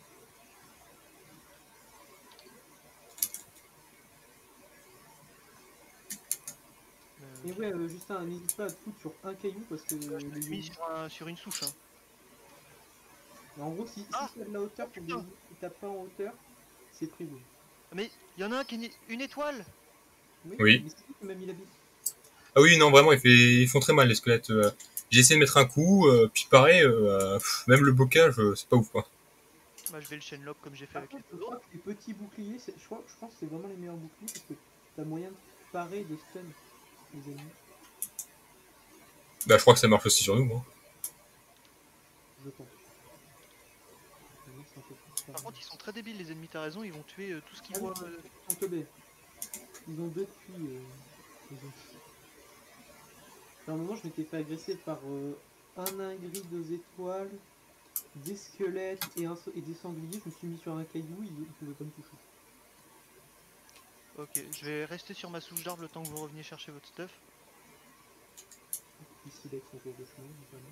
Et Euh, ouais, euh, Justin, n'hésite pas à te foutre sur un caillou parce que... je les me suis mis sur, un- sur une souche. Hein. En gros, si, si Ah tu as de la hauteur pour putain. des ennemis qui tapent pas en hauteur, c'est privé. Mais il y en a un qui est une étoile. Oui. Mais c'est qui qui m'a mis la bite? Ah oui, non, vraiment, ils, fait... ils font très mal, les squelettes. Euh... J'ai essayé de mettre un coup, euh, puis pareil, euh, pff, même le bocage, euh, c'est pas ouf, quoi. Moi je vais le chainlock comme j'ai fait Par avec contre, les je crois que les petits boucliers, c'est- je, crois, je pense que c'est vraiment les meilleurs boucliers parce que t'as moyen de parer de stun les ennemis, Bah, je crois que ça marche aussi sur nous, hein. je pense. Maintenant, c'est un peu plus Par pareil. contre, ils sont très débiles, les ennemis, t'as raison, ils vont tuer euh, tout ce qu'ils Ah oui, voient. euh, ils sont teubés. Ils ont deux depuis. Euh, ils ont... À un moment, je m'étais fait agresser par euh, un nain gris, deux étoiles, des squelettes et, un, et des sangliers. Je me suis mis sur un caillou, il ne pouvait pas me toucher. Ok, je vais rester sur ma souche d'arbre le temps que vous reveniez chercher votre stuff. Ici, avec son tour de chemin, notamment.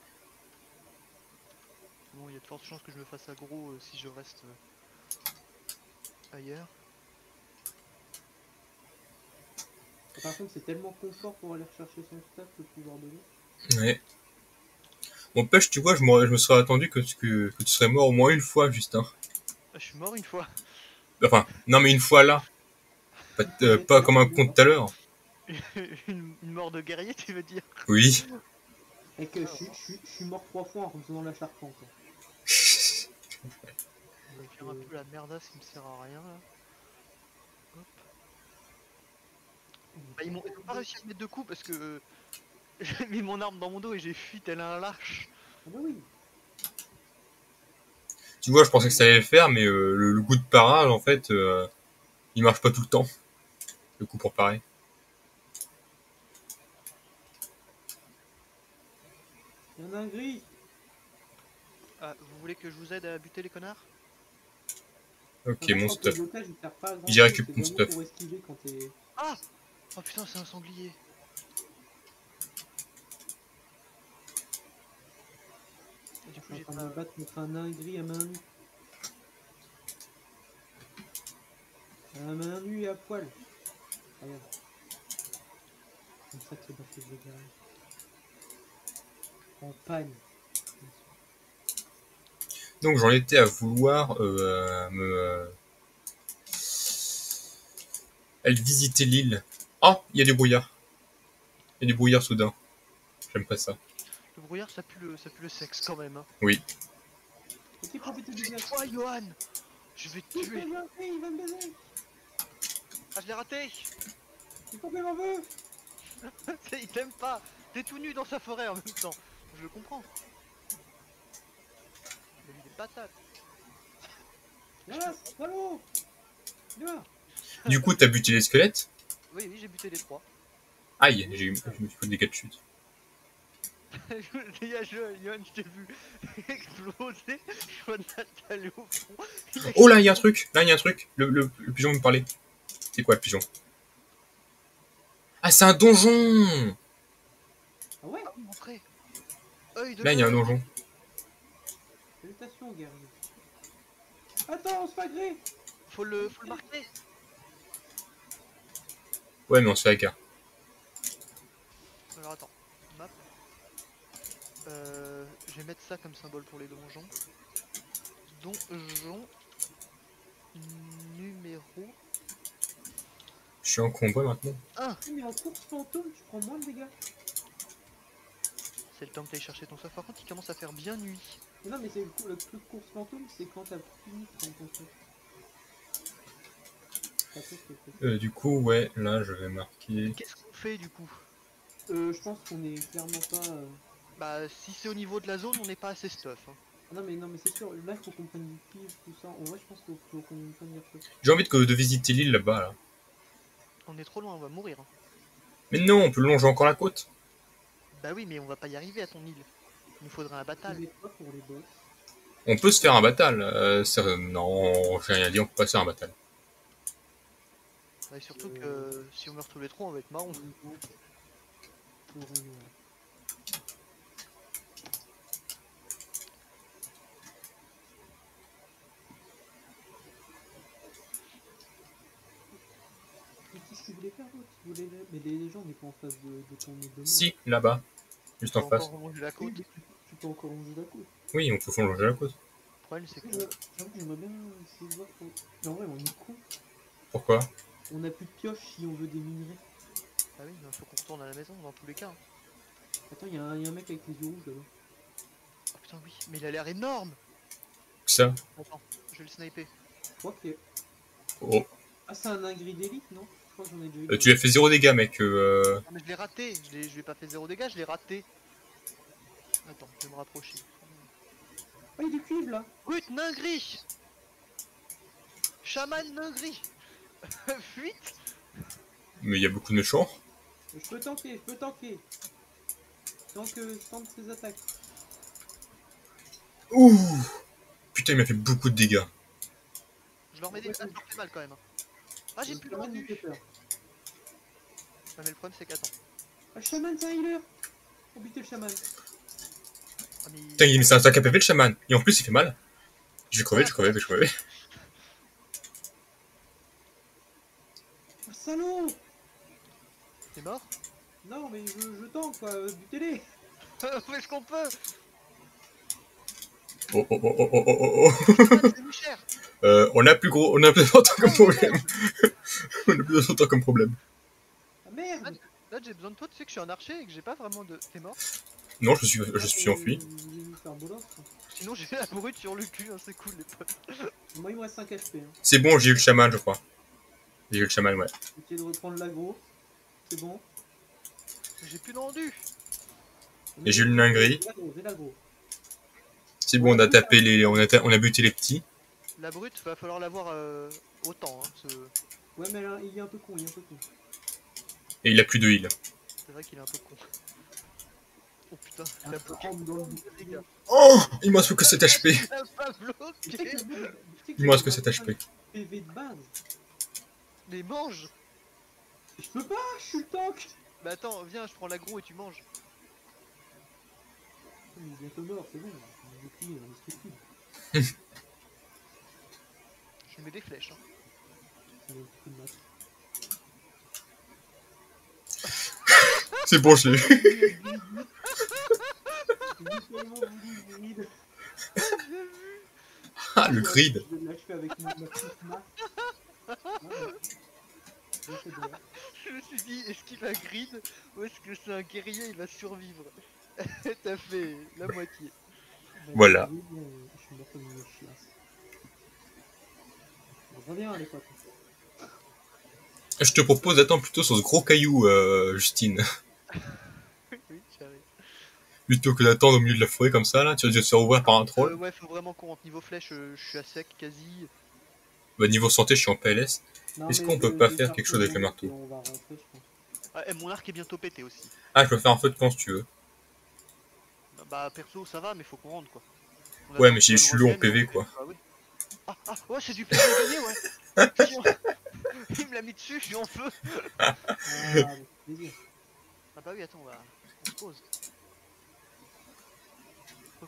Bon, il y a de fortes chances que je me fasse aggro euh, si je reste euh, ailleurs. Par contre, c'est tellement confort pour aller rechercher son stuff, le pouvoir de l'eau. Ouais. Bon, pêche, tu vois, je, je me serais attendu que, que, que tu serais mort au moins une fois, Justin. Ah, je suis mort une fois. Enfin, non, mais une fois là. Pas, euh, pas comme un con tout à l'heure. une, une mort de guerrier, tu veux dire? Oui. Et que je, je, je suis mort trois fois en faisant la charpente. Je vais Donc, faire un euh, peu la merdasse qui me sert à rien là. Hop. Bah, ils m'ont ils ont pas réussi à me mettre de coups parce que euh, j'ai mis mon arme dans mon dos et j'ai fui tel un lâche. Ah bah oui. Tu vois, je pensais que ça allait le faire, mais euh, le, le coup de parade, en fait, euh, il marche pas tout le temps. Le coup pour parer. Il y en a un gris. Ah, vous voulez que je vous aide à buter les connards? Ok, En fait, je mon crois que le stuff. blocage il sert pas à grand J'y chose, récupère c'est mon vraiment stuff. pour esquiver quand t'es. Ah! Oh putain, c'est un sanglier. Et Je du coup, suis en j'ai train de pas. me battre contre un nain gris à main nue. À main nue et à poil. Regarde. Comme ça que se battent les vrais guerriers. En pagne. Donc j'en étais à vouloir euh, me euh, aller visiter l'île. Oh, il y a du brouillard. Il y a du brouillard soudain. J'aime pas ça. Le brouillard, ça pue le, ça pue le sexe quand même. Hein. Oui. Ok, profitez du C'est glace. toi, Johan! Je vais te Touche tuer! pas bien, il va me baiser. Ah, je l'ai raté! Il faut qu'il m'en veut. Il t'aime pas! T'es tout nu dans sa forêt en même temps! Je le comprends! Il a mis des patates! Glace, salaud. Il va. Du coup, t'as buté les squelettes. Oui, oui, j'ai buté les trois. Aïe, j'ai eu- je me suis fait des dégâts de chute. Il y a Johan, je t'ai vu exploser! Je vois de la dalle au fond! Il a Oh là, il y a un truc. Là, il y a un truc. Le, le, le pigeon me parlait. C'est quoi le pigeon? Ah, c'est un donjon. Ah ouais. pas montré! Œil de Là, il y a un l'œil! donjon. Salutations, guerrier. Attends, on se fait agréer. Faut le, faut le marquer! Ouais, mais on se fait la guerre. Alors attends, map. Euh, je vais mettre ça comme symbole pour les donjons. Donjon numéro Je suis en combat maintenant. un. Mais en course fantôme, tu prends moins de dégâts. C'est le temps que t'ailles chercher ton stuff. Par contre, il commence à faire bien nuit. Mais non, mais c'est le, coup- le truc course fantôme, c'est quand t'as fini de prendre ton stuff. Après, c'est fait. Euh, du coup, ouais, là, je vais marquer. Qu'est-ce qu'on fait du coup? Euh, je pense qu'on est clairement pas. euh, Bah, si c'est au niveau de la zone, on n'est pas assez stuff. Hein. Ah non, mais non, mais c'est sûr, là, il faut qu'on prenne du cuivre, tout ça. En vrai, je pense qu'il faut, faut qu'on prenne des choses. J'ai envie de, de visiter l'île là-bas, là. On est trop loin, on va mourir. Hein. Mais non, on peut longer encore la côte. Bah oui, mais on va pas y arriver à ton île. Il nous faudrait un batal. Trouvez quoi pour les boss? On peut se faire un battle. Euh, c'est- non, j'ai rien dit, on peut pas se faire un battle. Ouais, surtout que Euh, euh, si on meurt tous les trois, on va être marron. Forêt noire. Mais qu'est-ce que tu voulais faire d'autre? Tu voulais... Mais les gens, on n'est pas en face de, de ton île de mort. Si, là-bas, juste On en va face. encore remonter la Oui, côte. mais tu, tu peux encore longer la côte. Oui, on peut longer la côte. Le problème, c'est que Moi, j'avoue que j'aimerais bien essayer de voir. Pour... Mais en vrai, on est con. Pourquoi? On a plus de pioche si on veut des minerais. ah oui, il faut qu'on retourne à la maison dans tous les cas. Hein. Attends, il y, a un y a un mec avec les yeux rouges là-bas. Oh putain, oui, mais il a l'air énorme. Ça. Attends, je vais le sniper. Je crois que. Oh. Ah, c'est un ingrid d'élite, non? Je crois que j'en ai déjà eu. Euh, tu as fait zéro dégâts, mec. Euh... Ah, mais je l'ai raté, je l'ai je lui ai pas fait zéro dégâts, je l'ai raté. Attends, je vais me rapprocher. Ah, il y a du cuivre là! Brut, nain gris. Chaman nain gris. Fuite. Mais il y a beaucoup de méchants. Je peux tanker, je peux tanker! Tant que tente ses attaques. Ouh. Putain, il m'a fait beaucoup de dégâts. Je leur mets des... Ouais, Ah, je leur fais mal quand même. Ah, j'ai le plus chaman nous rendu. fait peur. Ah, mais le problème c'est qu'attends. Ah, le chaman, c'est un healer. Faut buter le chaman. Ah, mais... Putain, il met ça attaque à P V le chaman. Et en plus, il fait mal. Je vais crever, je vais crever, je vais crever. Oh, le salaud. T'es mort? Non, mais je, je tente quoi, euh, butez-les. Où ce qu'on peut? Oh oh oh oh oh oh oh oh. C'est plus cher. Euh, on a plus gros, on a plus longtemps comme problème. On a plus longtemps comme problème. Ah merde. Là, j'ai besoin de toi, tu sais que je suis un archer et que j'ai pas vraiment de... T'es mort? Non, je suis, je Ah, suis euh, enfui. J'ai vu faire bolos. Sinon, j'ai la brute sur le cul, hein, c'est cool les potes. Moi, il me reste cinq H P. Hein. C'est bon, j'ai eu le chaman, je crois. J'ai eu le chaman, ouais. Essayez de reprendre l'aggro. C'est bon. J'ai plus de rendu. Et j'ai eu le dinguerie. J'ai l'aggro, j'ai l'aggro. C'est bon, on a tapé les, on a, ta- on a buté les petits. La brute, va falloir l'avoir euh, autant. Hein, ce... Ouais, mais là, il est un peu con, il est un peu con. Et il a plus de heal. C'est vrai qu'il est un peu con. Oh putain, Un il a bloqué. crampe dans le Les gars. Oh, il me reste plus que sept H P. Il a pas Tu sais que bloqué. le mec- tu sais Il me reste j'ai que sept H P. P V de base. Mais mange. Je peux pas, je suis le tank. Bah attends, viens, je prends l'agro et tu manges. Il est bientôt mort, c'est bon. On est plié, on est stupide. Je lui mets des flèches. Hein. C'est un coup de masse. C'est bon, je l'ai eu. J'ai tellement voulu le grid. Ah, le grid. Je vais l'achever avec ma, ma petite masse. Ah, ouais. J'ai fait de là. Je me suis dit, est-ce qu'il va grid ou est-ce que c'est un guerrier, il va survivre? T'as fait la moitié. Bon, Voilà. oui, bon, je suis mort comme une chiasse. On revient les potes. Je te propose d'attendre plutôt sur ce gros caillou, euh, Justine. Oui, j'arrive. Plutôt que d'attendre au milieu de la forêt comme ça, là. Tu vas te faire ouvrir par un Euh, troll. ouais, faut vraiment qu'on rentre niveau flèche, euh, je suis à sec quasi. Bah, niveau santé, je suis en P L S. Non, Est-ce mais qu'on je- peut pas je vais faire quelque chose avec le tourner marteau? et on va rentrer, je pense. Ah, et mon arc est bientôt pété aussi. Ah, je peux faire un feu de camp si tu veux. Bah perso ça va mais faut qu'on rentre quoi. On Ouais, attend mais que je le suis lourd en revienne et P V, on- quoi. Ah, oui. ah, ah ouais c'est du P V gagné ouais. Tiens. Il me l'a mis dessus, je suis en feu. Ah, avec plaisir. Ah bah oui attends on va... On se pose. Hop.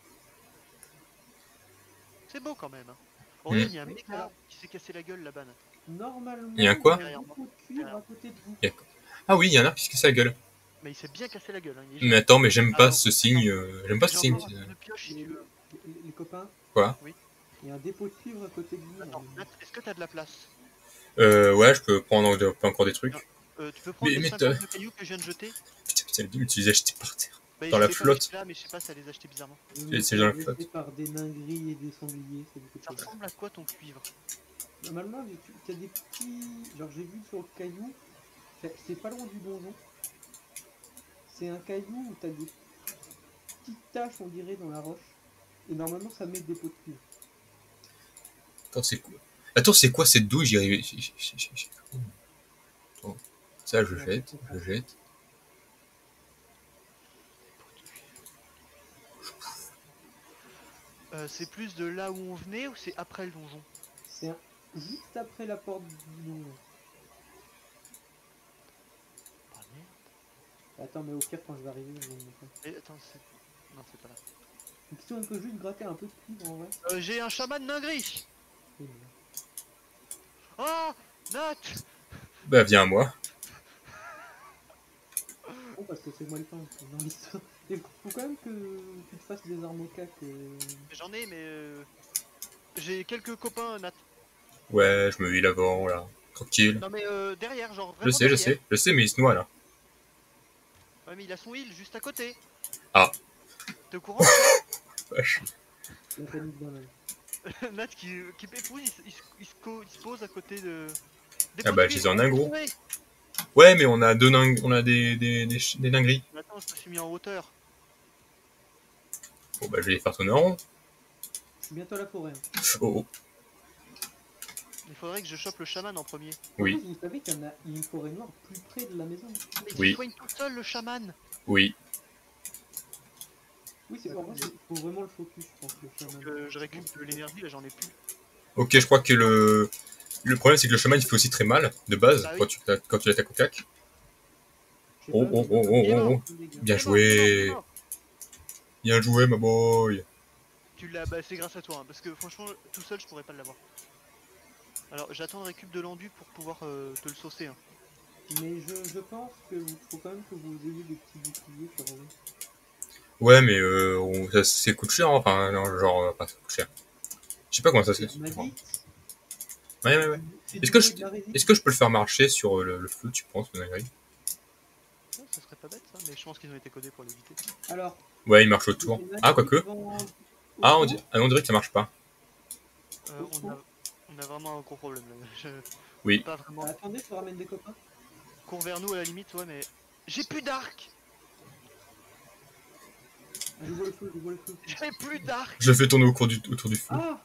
C'est beau quand même. Hein. Oh, regarde, il y a un mec là qui s'est cassé la gueule là-bas. Nat. Normalement, Il y a un quoi? il y a un pot de cuivre à côté de vous. Y a- Ah oui, il y en a qui se casse la gueule. Mais il s'est bien cassé la gueule. Hein. Il est Mais génial. attends, mais j'aime pas Ah, ce non. signe. euh, J'aime pas ce J'ai signe. encore un peu de pioche si Les, tu veux. les- les copains, Quoi? Oui. il y a un dépôt de cuivre à côté de vous. Attends, normalement. Nat, est-ce que t'as de la place? Euh, ouais, je peux prendre de- encore des trucs. euh, Tu peux prendre Mais- les mais cinquante t'as- de cailloux que je viens de jeter? Putain, putain, le tu les as achetés par terre. Bah, Dans je la sais pas, flotte. j'étais là, mais je sais pas, ça les a achetés bizarrement. Vous c'est êtes dans la blessé flotte. par des dingueries et des sangliers, c'est beaucoup de Ça choses. ressemble à quoi ton cuivre? Normalement, tu as des petits. Genre, j'ai vu sur le caillou, c'est c'est pas loin du donjon. C'est un caillou où t'as des petites taches, on dirait, dans la roche. Et normalement, ça met des pots de cuivre. Attends, c'est quoi? Attends, c'est quoi cette douille? J'y arrive. j'ai- j'ai- j'ai- j'ai- Attends. Ça, je jette, je jette. Euh, c'est plus de là où on venait ou c'est après le donjon? C'est un- juste après la porte du donjon. Ah merde. Attends, mais au pire, quand je vais arriver, je vais vous montrer. Eh, attends, c'est... Non, c'est pas là. Donc, si on peut juste gratter un peu de cuivre en vrai. Euh, j'ai un chaman dinguerie. c'est bien. Oh Nat. Bah, viens à moi. Bon, parce que c'est moi le temps dans l'histoire. Il faut quand même que tu te fasses des armes au cac. euh. J'en ai, mais... euh, J'ai quelques copains, Nat. Ouais, je me vis l'avant, là. Tranquille. Non mais euh, derrière, genre Je vraiment sais, je derrière. sais, je sais, mais il se noie, là. Ouais mais il a son heal juste à côté. Ah. T'es au courant? Vache. La panique dans l'œil. Nat qui, qui pépouille, il, se- il, se- il se co- il se pose à côté de... Des Ah pots bah, de je cuivre, les ai en on un peut gros. trouver. Ouais, mais on a deux dingues, on a des, des, des, ch- des dingueries. Attends, je me suis mis en hauteur. Bon, bah, je vais les faire tourner en rond. Je suis bientôt à la forêt. Hein. Oh, oh. Il faudrait que je chope le chaman en premier. Oui. En plus, vous savez qu'il y en a il y a une forêt noire plus près de la maison. Mais Oui. il soigne tout seul le chaman. Oui. Oui, c'est en vrai, il faut vraiment le focus, je pense, le chaman. Euh, je récupère de l'énergie, là j'en ai plus. Ok, je crois que le... Le problème, c'est que le chaman, il fait aussi très mal, de base, Bah oui. quand tu, quand tu l'attaques au claque. Je sais Oh, pas, oh, mais oh, je oh, Il est oh, mort. oh. peux pas me Bien Il est mort, il est mort, il est joué. mort. Bien joué, ma boy. Tu l'as, bah c'est grâce à toi, hein, parce que franchement, tout seul je pourrais pas l'avoir. Alors j'attends le récup de l'enduit pour pouvoir euh, te le saucer. Hein. Mais je, je pense que vous, faut quand même que vous ayez des petits boucliers sur vous. Ouais, mais euh, on- ça, ça coûte cher, hein. Enfin, non, genre, euh, pas ça coûte cher. Je sais pas comment ça se fait. Tu m'as dit, Ouais, ouais, c'est ouais. du, c'est Est-ce du que bois je, et de la résine. est-ce que je peux le faire marcher sur euh, le, le feu, tu penses, mon dinguerie? Ouais, ça serait pas bête ça, mais je pense qu'ils ont été codés pour l'éviter. Alors, Ouais, il marche il y autour. en a Ah, qui quoique. vendent Ah, on, autant, dit, ah, on dirait que ça marche pas. Euh, on, a, on a vraiment un gros problème là. Je, Oui. pas vraiment. Ah, attendez, je ramène des copains. Cours vers nous à la limite, ouais, mais. J'ai plus d'arc. Ah, je vois le feu, je vois le feu. J'ai plus d'arc. Je le fais tourner au cours du, autour du feu. Ah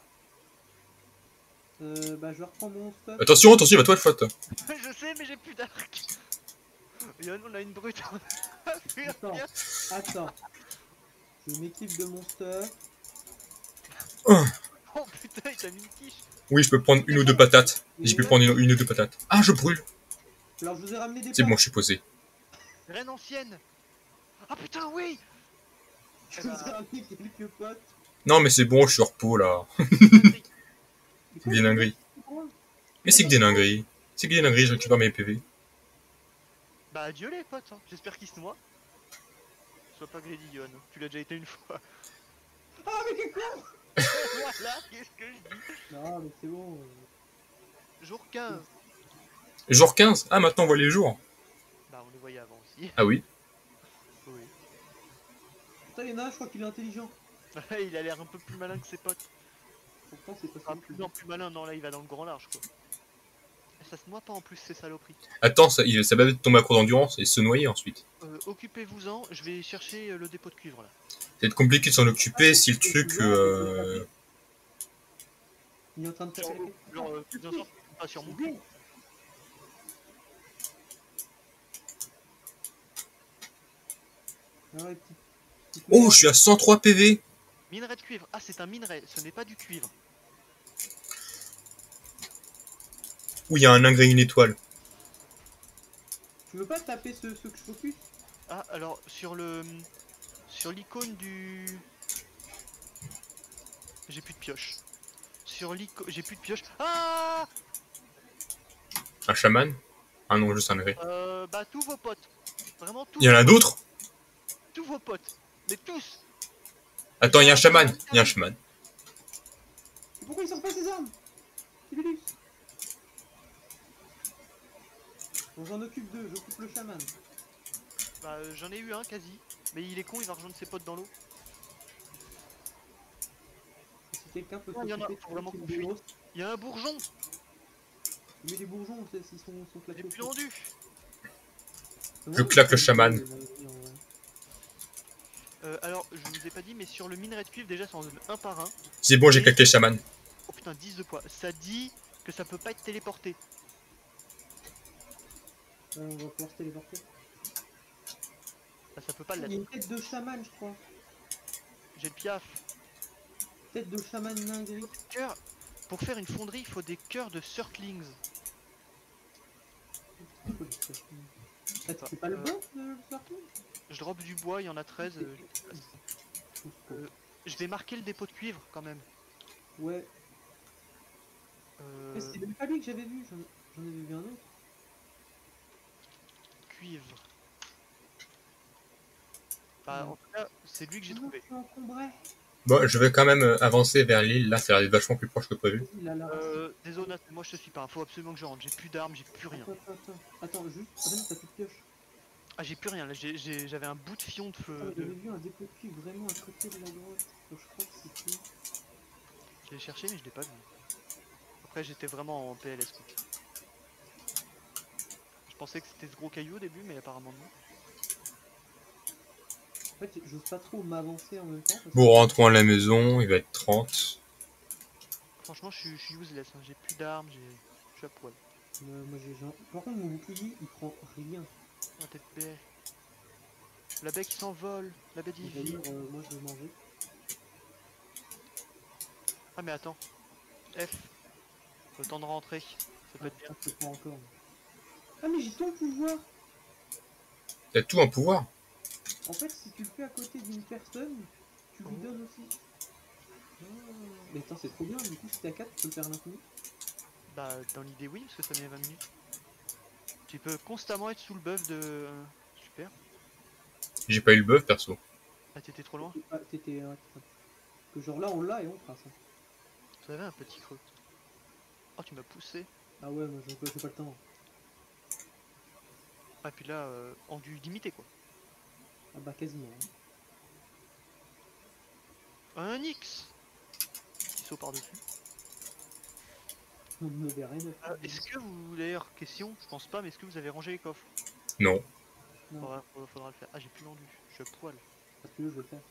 euh, Bah, je reprends mon stuff. Attention, attention, il va toi le faute. Je sais, mais j'ai plus d'arc. Yann, on a une brute. Attends, attends. Je m'équipe de mon stuff. Oh putain, il t'a mis une quiche. Oui, je peux prendre une ou deux patates. Je peux prendre une, une ou deux patates. Ah, je brûle. Alors, je vous ai ramené des C'est bon, pâtes. je suis posé. Reine ancienne. Ah putain, oui. Je Eh vous ai bah, ramené quelques potes. Non, mais c'est bon, je suis au repos, là. dinguerie. Mais quoi, Des je- dingueries. Mais c'est que des dingueries. C'est que des dingueries, je récupère mes P V. Bah adieu les potes, hein. J'espère qu'ils se noient. Sois pas greedy, Yon. Tu l'as déjà été une fois. Ah, mais quel con Voilà, qu'est-ce que je dis. Non, mais c'est bon. euh. Jour quinze. Jour quinze. Ah, maintenant on voit les jours. Bah on les voyait avant aussi. Ah oui. Oui. Putain, il y en a un, je crois qu'il est intelligent. Il a l'air un peu plus malin que ses potes. Pourtant, c'est pas Ah, ça. plus, non, plus malin, non, là il va dans le grand large quoi. Et ça se noie pas en plus ces saloperies. Attends, ça, il, ça va tomber à court d'endurance et se noyer ensuite. Euh, Occupez-vous-en, je vais chercher euh, le dépôt de cuivre là. C'est être compliqué de s'en occuper si le truc... Euh... Il est en train de taper Genre, la quête. genre euh, fais en sorte qu'il tombe pas sur mon cul. Bien. Alors, les petits- petites Oh, merdes. je suis à cent trois P V. Minerai de cuivre. Ah, c'est un minerai, ce n'est pas du cuivre. Où il y a un ingrédient, une étoile. Tu veux pas taper ce, ce que je focus? Ah, alors sur le. Sur l'icône du. J'ai plus de pioche. Sur l'icône. J'ai plus de pioche. Ah Un chaman. Ah non, juste un ingrédient. Euh. Bah, tous vos potes. Vraiment tous. Il y en a vos potes. d'autres? Tous vos potes. Mais tous. Attends, il y a un chaman. Il y a un chaman. Et pourquoi il sort pas ses armes? Sibelius. Bon, j'en occupe deux, j'occupe le chaman. Bah, euh, j'en ai eu un quasi. Mais il est con, il va rejoindre ses potes dans l'eau. Et si quelqu'un peut Ah, il y en a, s'occuper faut vraiment de qu'on des fuit. grosses- Il y a un bourgeon. Mais les bourgeons, c'est- ils sont, sont J'ai claqués. plus rendu. Je claque le chaman. Euh, alors, je vous ai pas dit, mais sur le minerai de cuivre, déjà, ça en donne un par un. C'est bon, j'ai claqué le chaman. Oh putain, dix de poids. Ça dit que ça peut pas être téléporté. Ouais, on va pouvoir se téléporter. Bah, ça peut pas Il y a l'être. une tête de chaman, je crois. J'ai le piaf. Tête de chaman dinguerie. Cœur. Pour faire une fonderie, il faut des cœurs de Surklings. Ah, c'est pas le Euh, boss de le Surkling? Je drop du bois, il y en a treize. euh, euh, je vais marquer le dépôt de cuivre quand même. Ouais. Euh, Mais c'était même pas lui que j'avais vu, j'en j'en avais vu un autre. cuivre. Bah, en tout cas, c'est lui que j'ai Non, trouvé. je suis encombré. Bon, je vais quand même euh, avancer vers l'île. Là, ça va être vachement plus proche que prévu. Vas-y, là, là. Euh, désolé, Nat, moi je te suis pas. Faut absolument que je rentre. J'ai plus d'armes, j'ai plus rien. Attends, attends, attends. Attends, juste. Ah non, t'as plus de pioche. Ah, j'ai plus rien. Là, j'ai- j'ai- j'avais un bout de fion de Ah, feu. mais De... j'avais vu un dépôt de cuivre vraiment à côté de la grotte. Donc, je crois que c'était. Je l'ai cherché, mais je l'ai pas vu. Après, j'étais vraiment en P L S quoi. Je pensais que c'était ce gros caillou au début, mais apparemment non. En fait, j'ose pas trop m'avancer en même temps. Parce Bon, rentrons à la maison. Il va être trente. Franchement, je suis, je suis useless. Hein. J'ai plus d'armes, j'ai... je suis à poil. que euh, moi j'ai genre. Par contre, mon bouclier il prend rien. Ah, t'es bête. La baie qui s'envole. La baie divine. D'ailleurs, euh, moi je vais manger. Ah mais attends. F. Le temps de rentrer. Ça peut Ah, être bien. putain, je peux pas encore. Ah mais j'ai ton pouvoir. T'as tout un pouvoir. En fait, si tu le fais à côté d'une personne, tu lui Oh. donnes aussi. Ah. Mais attends, c'est trop bien. Du coup, si t'as quatre, tu peux le faire à l'infini. Bah dans l'idée oui, parce que ça met vingt minutes. Tu peux constamment être sous le buff de... Super. J'ai pas eu le buff perso. Ah t'étais trop loin. Ah, t'étais. Ouais, c'est ça. Que genre là, on l'a et on trace. Hein. Vous avez un petit creux. Oh tu m'as poussé. Ah ouais, moi j'ai pas, j'ai pas le temps. Ah puis là, euh, en du limité quoi. Ah bah quasiment. Hein. Un X. Petit saut par-dessus. On ne verrait rien. à Euh, faire. est-ce que vous, d'ailleurs, question, je pense pas, mais est-ce que vous avez rangé les coffres? Non. Non. faudra, faudra, faudra le faire. Ah j'ai plus l'endu, je suis à poil. Parce que je vais le faire.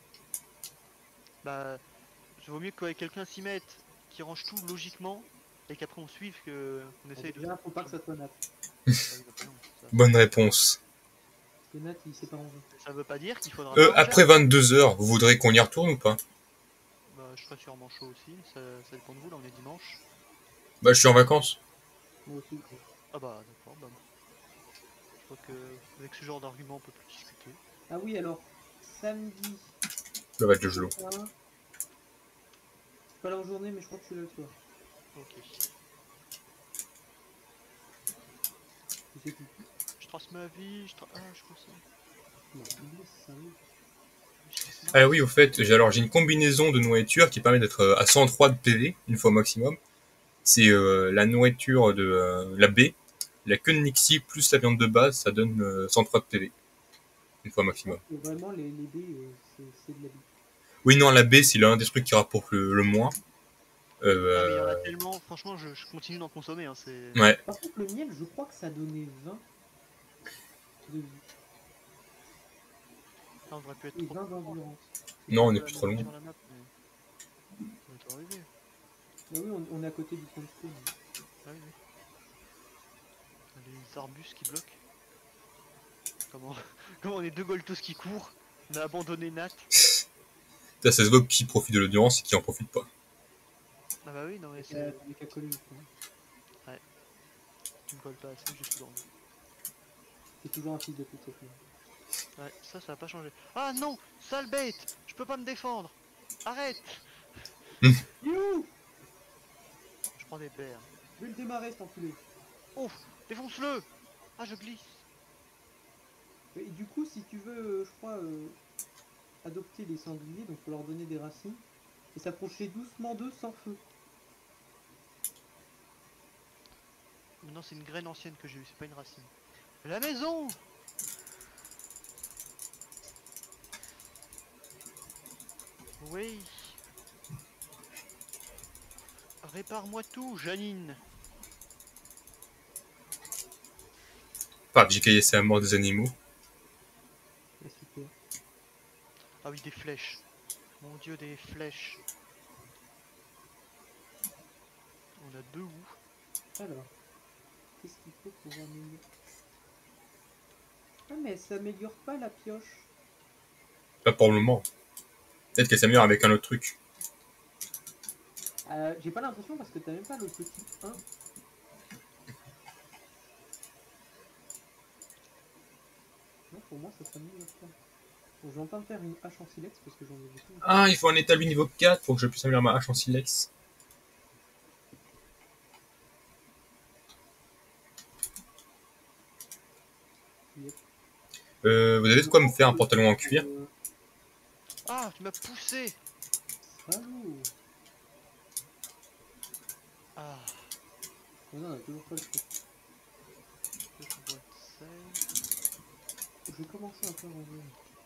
Bah, il vaut mieux que quelqu'un s'y mette, qui range tout logiquement, et qu'après on suive, que on essaye de... Déjà, faut pas que ça soit Nat. Ah oui, bah, non, ça... Bonne réponse. Parce que Nat, il s'est pas rangé. ça veut pas dire qu'il faudra Euh, pas ranger. après vingt-deux heures, vous voudrez qu'on y retourne ou pas? Bah, je serai sûrement chaud aussi, ça, ça dépend de vous, là on est dimanche. Bah, je suis en vacances. Moi aussi. Quoi. Ah bah d'accord, bah... Je crois que avec ce genre d'argument on peut plus discuter. Ah oui, alors, samedi. Le match de gelot. prochain, Je suis pas là en journée, mais je crois que je suis là le soir. Ok. Je sais plus. Je trace ma vie, je trace... Ah, je crois ça. Non, oublie, c'est sérieux. Je trace ma Ah vie. oui, au fait, j'ai alors j'ai une combinaison de nourriture qui permet d'être euh, à cent trois de P V, une fois au maximum. C'est euh, la nourriture de euh, la baie, la queue de Nixie plus la viande de base, ça donne euh, cent trois de P V, une fois au maximum. Et vraiment, les, les baies, euh, c'est c'est de la vie. Oui, non, la baie, c'est l'un des trucs qui rapporte le, le moins. Ah mais il y en a Euh, tellement, franchement je, je continue d'en consommer, hein, c'est... ouais, Par contre, le miel, je crois que ça donnait vingt de vie Ah, on devrait plus être et trop... vingt d'endurance. non, on est Voilà, plus trop loin. sur la map, mais... On est arrivé. Bah oui, on, on est à côté du point de spawn. Ah oui, oui. Les arbustes qui bloquent. Comment, comment on est deux Goltos qui courent? On a abandonné Nat. Ça, ça se voit qui profite de l'audience et qui en profite pas. Ah bah oui, non mais Euh, c'est... T'avais qu'à coller le point. Tu me colles pas assez, j'ai tout dormi. C'est toujours un fils de pute, ce film. Ouais, ça, ça va pas changer. Ah non! Sale bête! Je peux pas me défendre! Arrête! You Je prends des berres. Je vais le démarrer, cet enculé. Ouf! Défonce-le! Ah, je glisse! Et du coup, si tu veux, euh, je crois, euh, adopter les sangliers, donc faut leur donner des racines, et s'approcher doucement d'eux sans feu. Maintenant, c'est une graine ancienne que j'ai eue, c'est pas une racine. La maison! Oui! Répare-moi tout, Janine! Enfin, j'ai caillassé à mort des animaux. Et super. Ah oui, des flèches. Mon dieu, des flèches. On a deux ou. Alors, qu'est-ce qu'il faut pour améliorer? Ah, mais ça améliore pas la pioche. Pas pour le moment. Peut-être qu'elle s'améliore avec un autre truc. Euh, J'ai pas l'impression parce que t'as même pas le petit un. Non, pour moi, ça s'améliore pas. Bon, je vais en pas me faire une hache en silex parce que j'en ai beaucoup. Ah, il faut un établi niveau quatre pour que je puisse améliorer ma hache en silex. Yep. Euh, vous avez de quoi me faire un pantalon en cuir? Euh, Ah, tu m'as poussé! Salaud. Ah, Non, non, on a toujours pas le truc. je bois de sel. Je vais commencer à faire en vrai.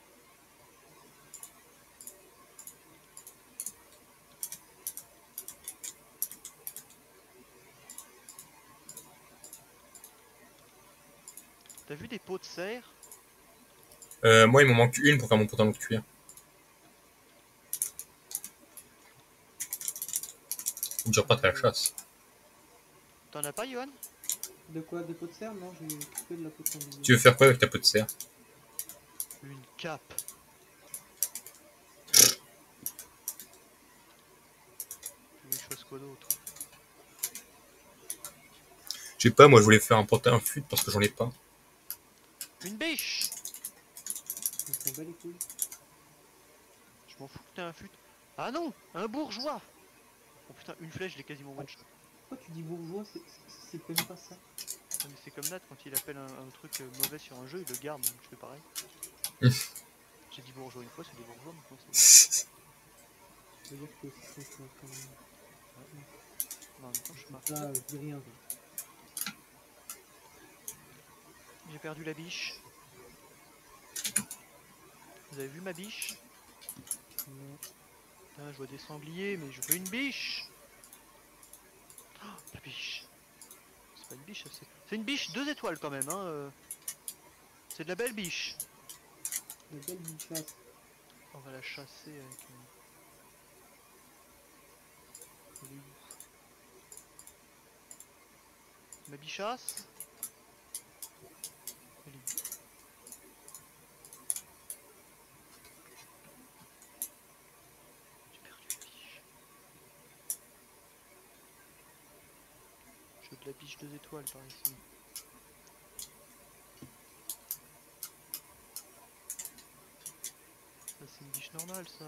T'as vu des pots de serre? Euh, moi, il m'en manque une pour faire mon pantalon de cuir. Faut que je reparte à la chasse. T'en as pas, Johan? De quoi? Des pots de serre? Non, j'ai que de la peau de sanglier. Tu veux faire quoi avec ta peau de serre? Une cape. Tu veux que je fasse quoi d'autre? Je sais pas, moi je voulais faire un pantalon fut parce que j'en ai pas. Une biche. On s'en bat les couilles. Je m'en fous que t'aies un fut. Ah non, un bourgeois. Oh putain, une flèche, je l'ai quasiment one shot. Pourquoi tu dis bourgeois? C'est c'est même pas ça. Non, mais c'est comme Nat, quand il appelle un, un truc euh, mauvais sur un jeu, il le garde, donc je fais pareil. J'ai dit bourgeois une fois, c'est des bourgeois maintenant. c'est- Ça veut dire que c'est ça quand même. Non, en même temps, je marque. Là, je dis rien. quoi. J'ai perdu la biche. Vous avez vu ma biche? Non. Putain, je vois des sangliers, mais je veux une biche. Oh, la biche. C'est pas une biche, c'est... C'est une biche deux étoiles quand même, hein. euh. C'est de la belle biche. La belle bichasse. On va la chasser avec... euh, elle est où? Ma bichasse? Elle est où? J'ai perdu la biche. Je veux de la biche deux étoiles par ici. Ça c'est une biche normale ça.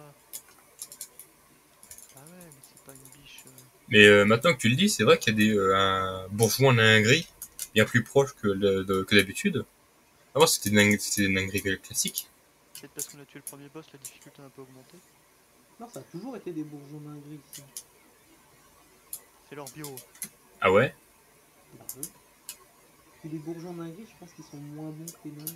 Ah ouais, mais c'est pas une biche... euh, Mais euh, maintenant que tu le dis, c'est vrai qu'il y a des euh, un bourgeois nain gris bien plus proche que le- de- que d'habitude. Avant c'était des nains- c'était des nains gris classiques. Peut-être parce qu'on a tué le premier boss, la difficulté a un peu augmenté. Non, ça a toujours été des bourgeois main gris ici. C'est leur bio. Ah ouais? Bah oui. Puis les bourgeois main gris, je pense qu'ils sont moins bons que les nains.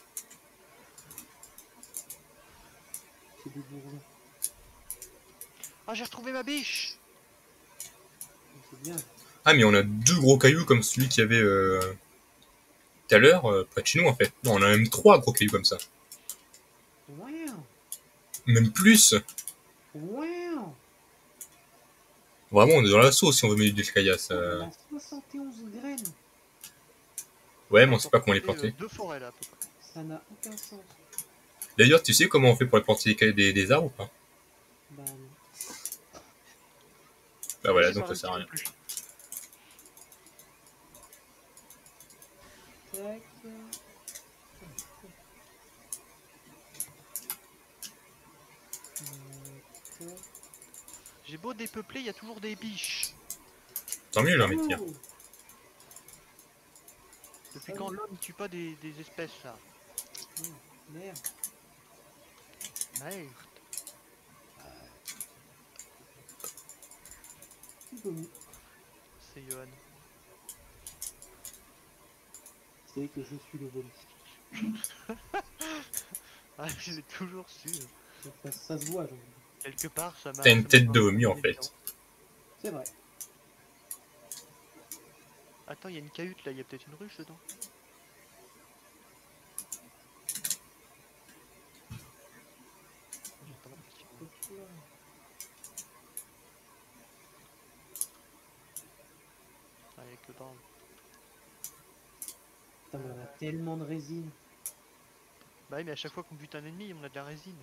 C'est des bourgeois. Ah, j'ai retrouvé ma biche. Donc c'est bien. Ah mais on a deux gros cailloux comme celui qu'il y avait euh, tout à l'heure euh, près de chez nous en fait. Non, on a même trois gros cailloux comme ça. Wow. Même plus. Wow. Vraiment, on est dans la sauce si on veut mettre du caillasse. On Euh... a soixante et onze graines. Ouais, mais on sait pas comment les Et, euh, planter. deux forêts là à peu près. Ça n'a aucun sens. D'ailleurs, tu sais comment on fait pour les planter des, ca- des, des arbres ou pas? Bah non. Bah voilà, J'ai donc pas ça sert à rien. réussi non plus. Tac. Euh, tac. J'ai beau dépeupler, il y a toujours des biches. Tant mieux, j'ai envie de dire. Oh. Depuis Ah quand oui. l'homme tue pas des, des espèces là? Oh, merde. Merde. Qui vomi? C'est Johan. C'est que je suis le vomi. Ah, je l'ai toujours su. Ça, ça se voit, genre. Quelque part, ça m'a... T'as une ça tête m'a de pas vomi en évident. fait. C'est vrai. Attends, il y a une cahute là, il y a peut-être une ruche dedans. J'ai pas l'impression. Hop là. Ah, il y a que barbe. Putain, mais on a tellement de résine. Bah oui, mais à chaque fois qu'on bute un ennemi, on a de la résine.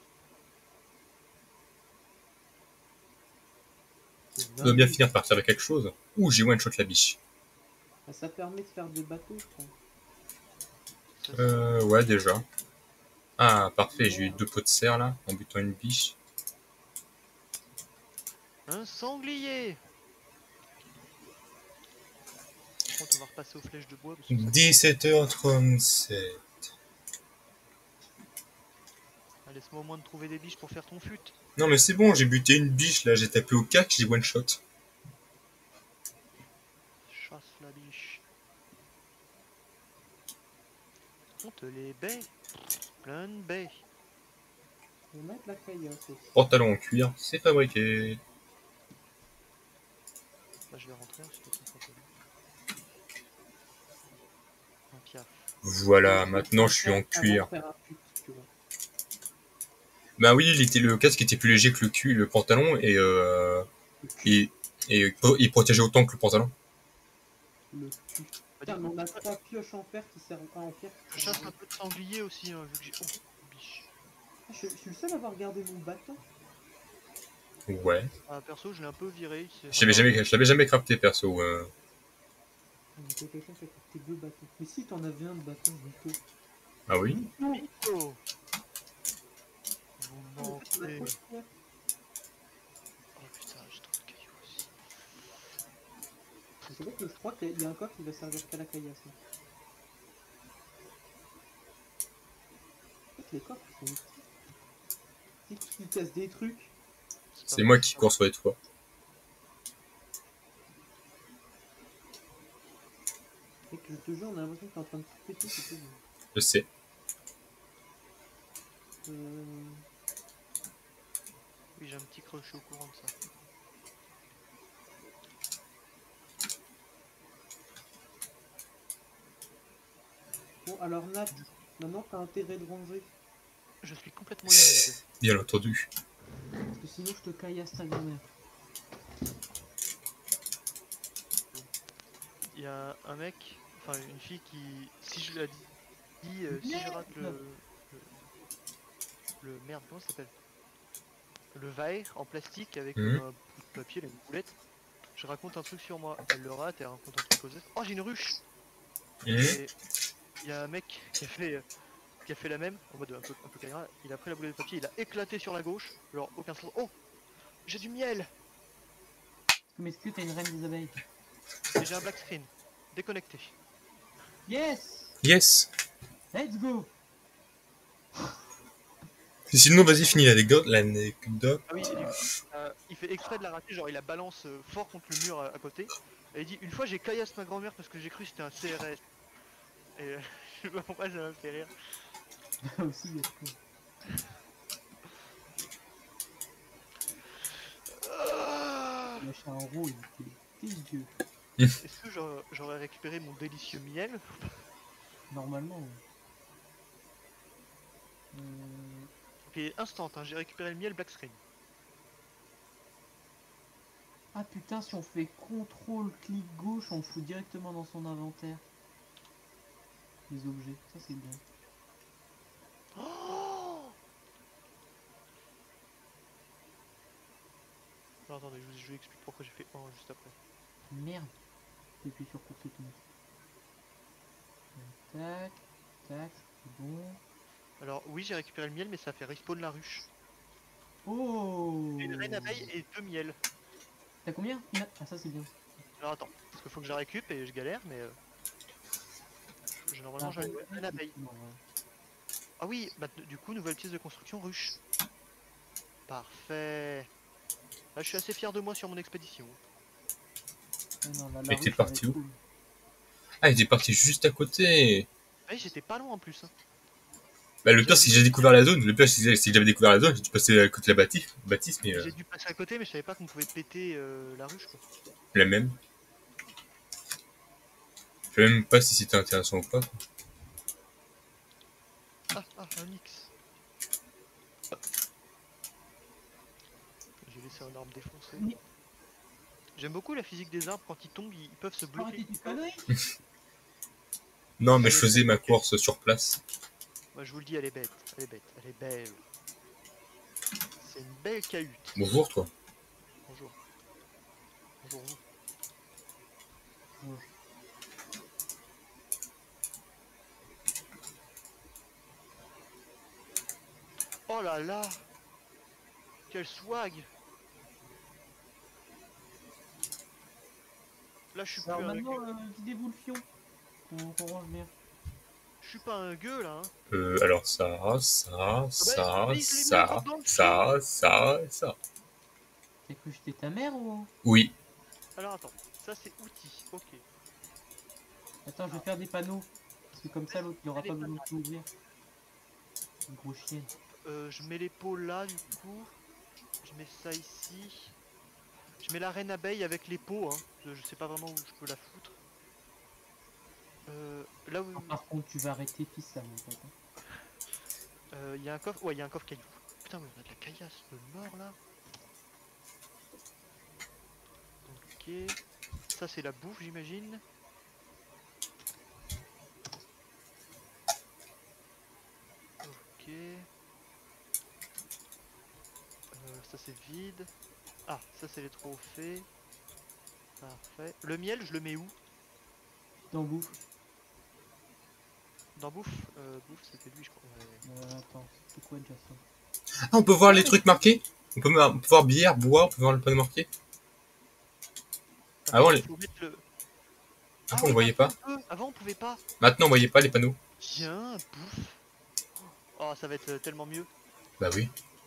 On doit bien finir par servir quelque chose. Ouh, j'ai one shot la biche. Ah, ça permet de faire des bateaux, je crois. Ça, c'est- Euh, ouais, déjà. Ah, parfait, j'ai eu deux pots de serre là, en butant une biche. Un sanglier. Par contre, on va repasser aux flèches de bois. Parce que ça... dix-sept heures trente-sept. Ah, laisse-moi au moins de trouver des biches pour faire ton fut. Non, mais c'est bon, j'ai buté une biche là, j'ai tapé au cac, j'ai one shot. Chasse la biche. On te les baies. Plein de baies. On va mettre la caillasse aussi. Pantalon en cuir, c'est fabriqué. Bah, je vais rentrer ensuite avec ton pantalon. Un piaf. Voilà, maintenant je suis en Avant de cuir. faire un put, tu vois. Bah oui, il était, le casque était plus léger que le cul, le pantalon, et, euh, Le cul. et, et il protégeait autant que le pantalon. Le cul. Bah, Putain, du mais coup, on a trois pioches en fer qui servent pas en fer. je chasse un peu de sanglier aussi, hein, vu que j'ai... Oh, je, je suis le seul à avoir gardé mon bâton. Ouais. Ah, perso, je l'ai un peu viré. c'est Je l'avais vraiment- jamais, je l'avais jamais crafté perso. euh. On était quelqu'un qui a crafté deux bâtons. Mais si t'en avais un de bâton, mytho. Ah oui. Mytho. Mytho. Vous Ah, mais en fait, on a mentez. trop de pierres. Oh putain, j'ai trop de cailloux aussi. C'est vrai que je crois qu'il y a un coffre qui va servir qu'à la caillasse. Hein. En fait, les coffres ils sont petits. C'est qui qui casse des trucs. C'est moi qui cours sur les toits. Et que je te jure, on a l'impression que t'es en train de tout péter, c'est tout. Je sais. Euh... Oui, j'ai un petit creux, je suis au courant de ça. Bon, alors Nat, maintenant t'as intérêt de ranger. Je suis complètement humide. Bien entendu. Parce que sinon je te caillasse ta grand-mère. Il y a un mec, enfin une fille qui, si je la dis, dit, euh, si je rate le, le, le- merde, comment ça s'appelle? Le verre en plastique avec Mhm. euh, un bout de papier, là, une boulette. Je raconte un truc sur moi, elle le rate, elle raconte un truc aux autres. Oh, j'ai une ruche! Mhm. Et il y a un mec qui a fait, euh, qui a fait la même, en mode un peu, un peu caïra. Il a pris la boulette de papier, il a éclaté sur la gauche, genre aucun sens. Oh! J'ai du miel! Mais est-ce que t'as une reine des abeilles? Et j'ai un black screen. Déconnecté. Yes! Yes. Let's go! Sinon, vas-y, finis l'anecdote. L'anecdote. Ah oui, et du coup, euh, il fait exprès de la rater, genre il la balance euh, fort contre le mur à, à côté. Et il dit une fois j'ai caillasse ma grand-mère parce que j'ai cru que c'était un C R S. Et euh, je sais pas pourquoi ça m'a fait rire. Là aussi, il y a tout. Ah, Le chat en roue, il était dégueu. est-ce que j'aurais- j'aurais récupéré mon délicieux miel? Normalement. ouais. Euh... Ok, instant, hein, j'ai récupéré le miel black screen. Ah putain, si on fait contrôle clic gauche, on fout directement dans son inventaire. Les objets, ça c'est bien. Oh non, attendez, je vous, je vous explique pourquoi j'ai fait un juste après. Merde. J'appuie sur course automatique. Tac, tac, c'est bon. Alors oui, j'ai récupéré le miel, mais ça fait respawn la ruche. Oh! Une reine abeille et deux miels. T'as combien? Une- Ah ça c'est bien. Alors attends, parce qu'il faut que je la récup et je galère, mais... Euh... je- Normalement Ah, j'ai une ouais, reine abeille. non, ouais. Ah oui, bah du coup, nouvelle pièce de construction, ruche. Parfait. Là, je suis assez fier de moi sur mon expédition. Ah non, là, la Mais t'es ruche, parti elle est où? cool. Ah, il était parti juste à côté. Ah oui, j'étais pas loin en plus. Hein. Bah, le pire, c'est que j'ai découvert la zone. Le pire, c'est que j'avais découvert la zone, j'ai dû passer à côté de la bâtisse, bâtisse mais euh, J'ai dû passer à côté, mais je savais pas qu'on pouvait péter euh, la ruche. Quoi. la même. Je sais même pas si c'était intéressant ou pas. Ah, ah, un X. J'ai laissé un arbre défoncé. Mais- J'aime beaucoup la physique des arbres, quand ils tombent, ils peuvent se bloquer. Arrêtez tes conneries! Non, mais je faisais ma course sur place. Moi je vous le dis, elle est bête, elle est bête, elle est belle. C'est une belle cahute. Bonjour, toi. Bonjour. Bonjour vous. Bonjour. Oh là là! Quel swag! Là je suis plus Alors un maintenant, gueux. euh, videz-vous le fion. On, qu'on range bien. Je suis pas un gueux là. Hein. Euh, alors ça, ça, ça, mais je l'ai mis ça, encore dans le ça, ça, ça. T'as cru que j'étais ta mère ou? Oui. Alors attends, ça c'est outils, ok. Attends, je vais faire des panneaux. Parce que comme ça, l'autre, il aura Allez, pas besoin de tout ouvrir. Une grosse chienne. Euh, je mets les pots là du coup. Je mets ça ici. Je mets la reine abeille avec les pots, hein. Je, je sais pas vraiment où je peux la foutre. Euh, là où Ah, par contre, tu vas arrêter fils ça, mon pote. hein. euh, il y a un coffre, ouais, il y a un coffre caillou. Putain, mais on a de la caillasse de mort là. Ok, ça c'est la bouffe, j'imagine. Ok. ça c'est vide. Ah, ça c'est les trophées. Parfait. Le miel, je le mets où? Dans bouffe. Dans bouffe? Euh, bouffe, c'était lui, je crois. Ouais. Euh, attends, c'est quoi déjà ça? Ah, on peut voir les trucs marqués. On peut, on peut voir bière, boire, on peut voir le panneau marqué. Par Avant, contre, les... il faut mettre le... Ah Avant on oui, voyait pas. maintenant, on peut. Avant on pouvait pas. Maintenant, on voyait pas les panneaux. Tiens, bouffe. Oh, ça va être euh, tellement mieux. Bah oui.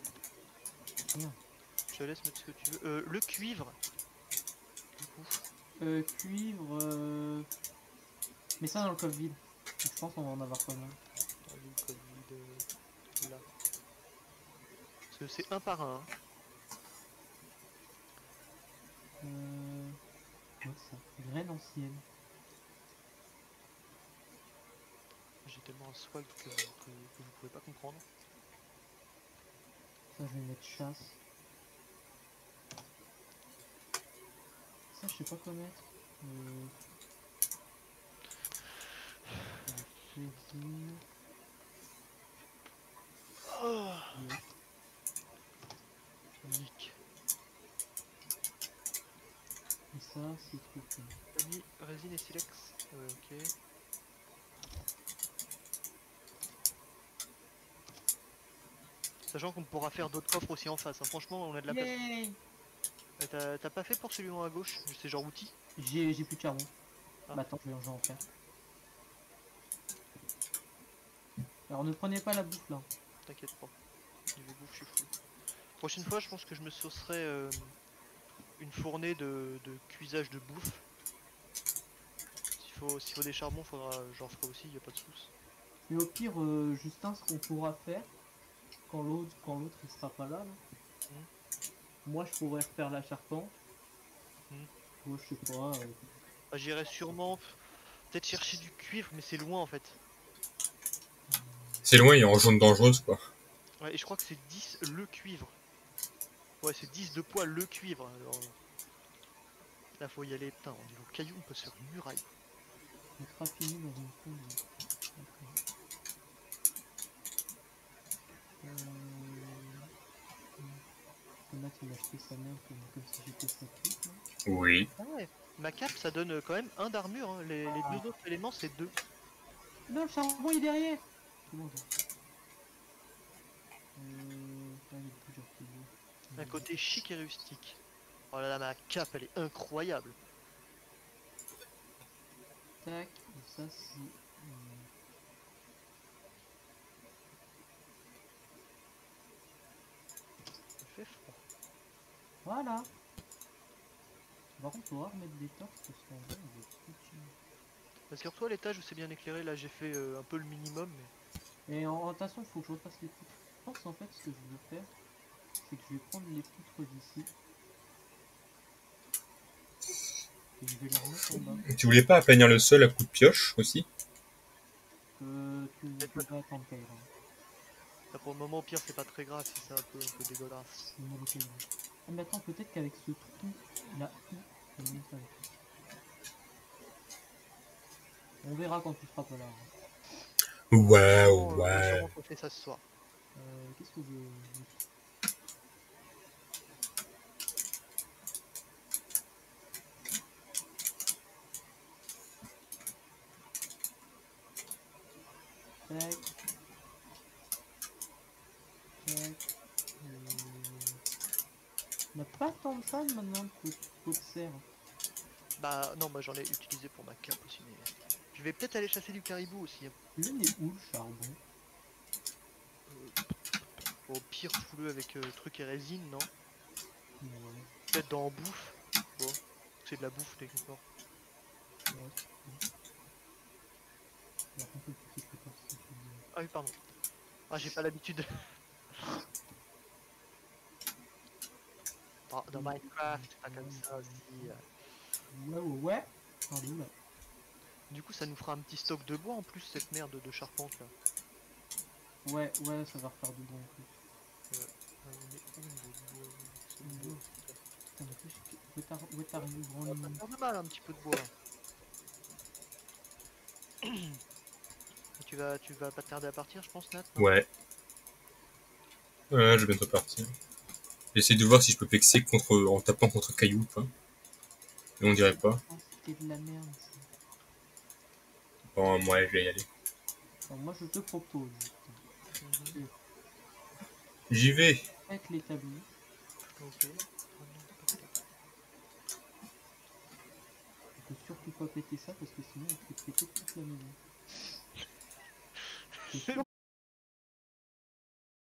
Je te laisse mettre ce que tu veux. Euh, le cuivre. Du coup. Euh, cuivre... Euh... Mets ça dans le coffre vide. Je pense qu'on va en avoir pas mal. Ah oui, le Covid, euh, là. Parce que c'est un par un. Hein. Euh... Quoi ça? Graine ancienne. J'ai tellement un swag que, que, que vous pouvez pas comprendre. Ça, je vais mettre chasse. Ça, je sais pas quoi mettre. Euh... Résine. Oh, Yes. Nick. Et ça, c'est truc. là. T'as mis résine et silex. Ouais, ok. Sachant qu'on pourra faire d'autres coffres aussi en face. Hein. Franchement, on a de la place. Yay! Euh, T'as pas fait pour celui en à gauche? C'est genre outil? J'ai j'ai plus de charbon. Ah. Bah attends, je vais en faire. Alors ne prenez pas la bouffe là. T'inquiète pas. Niveau bouffe, je suis fou. Prochaine fois, je pense que je me saucerai euh, une fournée de, de cuisage de bouffe. S'il faut, s'il faut des charbons, faudra, j'en ferai aussi, y a pas de soucis. Et au pire, euh, Justin, ce qu'on pourra faire, quand l'autre quand l'autre il sera pas là, là Hmm. moi je pourrais refaire la charpente. Hmm. Moi je sais pas. euh, Bah, j'irai sûrement peut-être chercher du cuivre, mais c'est loin en fait. C'est loin, il y a en jaune dangereuse, quoi. Ouais, et je crois que c'est dix le cuivre. Ouais, c'est dix de poids le cuivre. Alors, là, faut y aller. Putain, au niveau caillou, on peut se faire une muraille. Être raffiné dans une fonderie. D'accord. Euh... Max il a acheté sa mère comme, comme si j'étais sa pute. Là. Oui. Ah ouais. Ma cape, ça donne euh, quand même un d'armure. Hein. Les, les deux autres éléments, c'est deux. Non, le charbon il est derrière. C'est bon, ça. Euh... Ah, il est plus dur que lui. Un côté chic et rustique. Oh là là, ma cape, elle est incroyable. Tac, et ça c'est... euh, Il fait froid. Voilà. Par contre, on va remettre des torches parce qu'en vrai, on va foutu. Rassure-toi, l'étage où c'est bien éclairé, là j'ai fait euh, un peu le minimum. Mais... Et en rotation, il faut que je refasse les poutres. Je pense en fait, ce que je veux faire, c'est que je vais prendre les poutres d'ici. Et je vais les remettre en bas. Tu voulais pas aplanir le sol à coups de pioche, aussi? Euh, tu, tu vas attendre Kaira. Là, pour le moment, au pire, c'est pas très grave si c'est un peu, un peu dégueulasse. On a le Kaira. Ah, mais attends, peut-être qu'avec ce trou là, je vais mettre ça. On verra quand tu seras pas là. Ouais, On va ouais. sûrement fait ça ce soir. Euh, Qu'est-ce que je... Tac. Tac. Euh... On n'a pas tant de ça maintenant de pot de serre. Bah non, moi j'en ai utilisé pour ma cape aussi. Mais... Je vais peut-être aller chasser du caribou aussi. Hein. Tu le mets où le charbon? Euh, au pire, fous-le avec euh, truc et résine, non? Ouais. Peut-être dans bouffe. Bon, c'est de la bouffe techniquement. Ouais. Alors, on peut plus que partie, Ah oui, pardon. Ah, j'ai pas l'habitude. Dans, dans Minecraft, c'est pas comme ça aussi. euh. Ouais, ouais, ouais. Attendez, là. Du coup, ça nous fera un petit stock de bois en plus, cette merde de charpente là. Ouais, ouais, ça va refaire du bon en plus. Ouais. Ah, on est où niveau bois? C'est Mmh. bois. Putain, mais qu'est-ce que- où est ta- où est ta revue grand Ça va ligne? faire de mal un petit peu de bois. Et tu vas, tu vas pas te tarder à partir, je pense, Nat, non? Ouais. Ouais, je vais bientôt partir. J'essaie de voir si je peux plexer contre, en tapant contre caillou ou pas. Mais on dirait pas. Ah, c'était de la merde. Ça. Bon, ouais, je vais y aller. Alors, moi, je te propose Mhm. J'y vais. avec l'établi. Ok. Oh non, pas de tape. Faut surtout pas péter ça parce que sinon on peut péter toute la maison. C'est sûr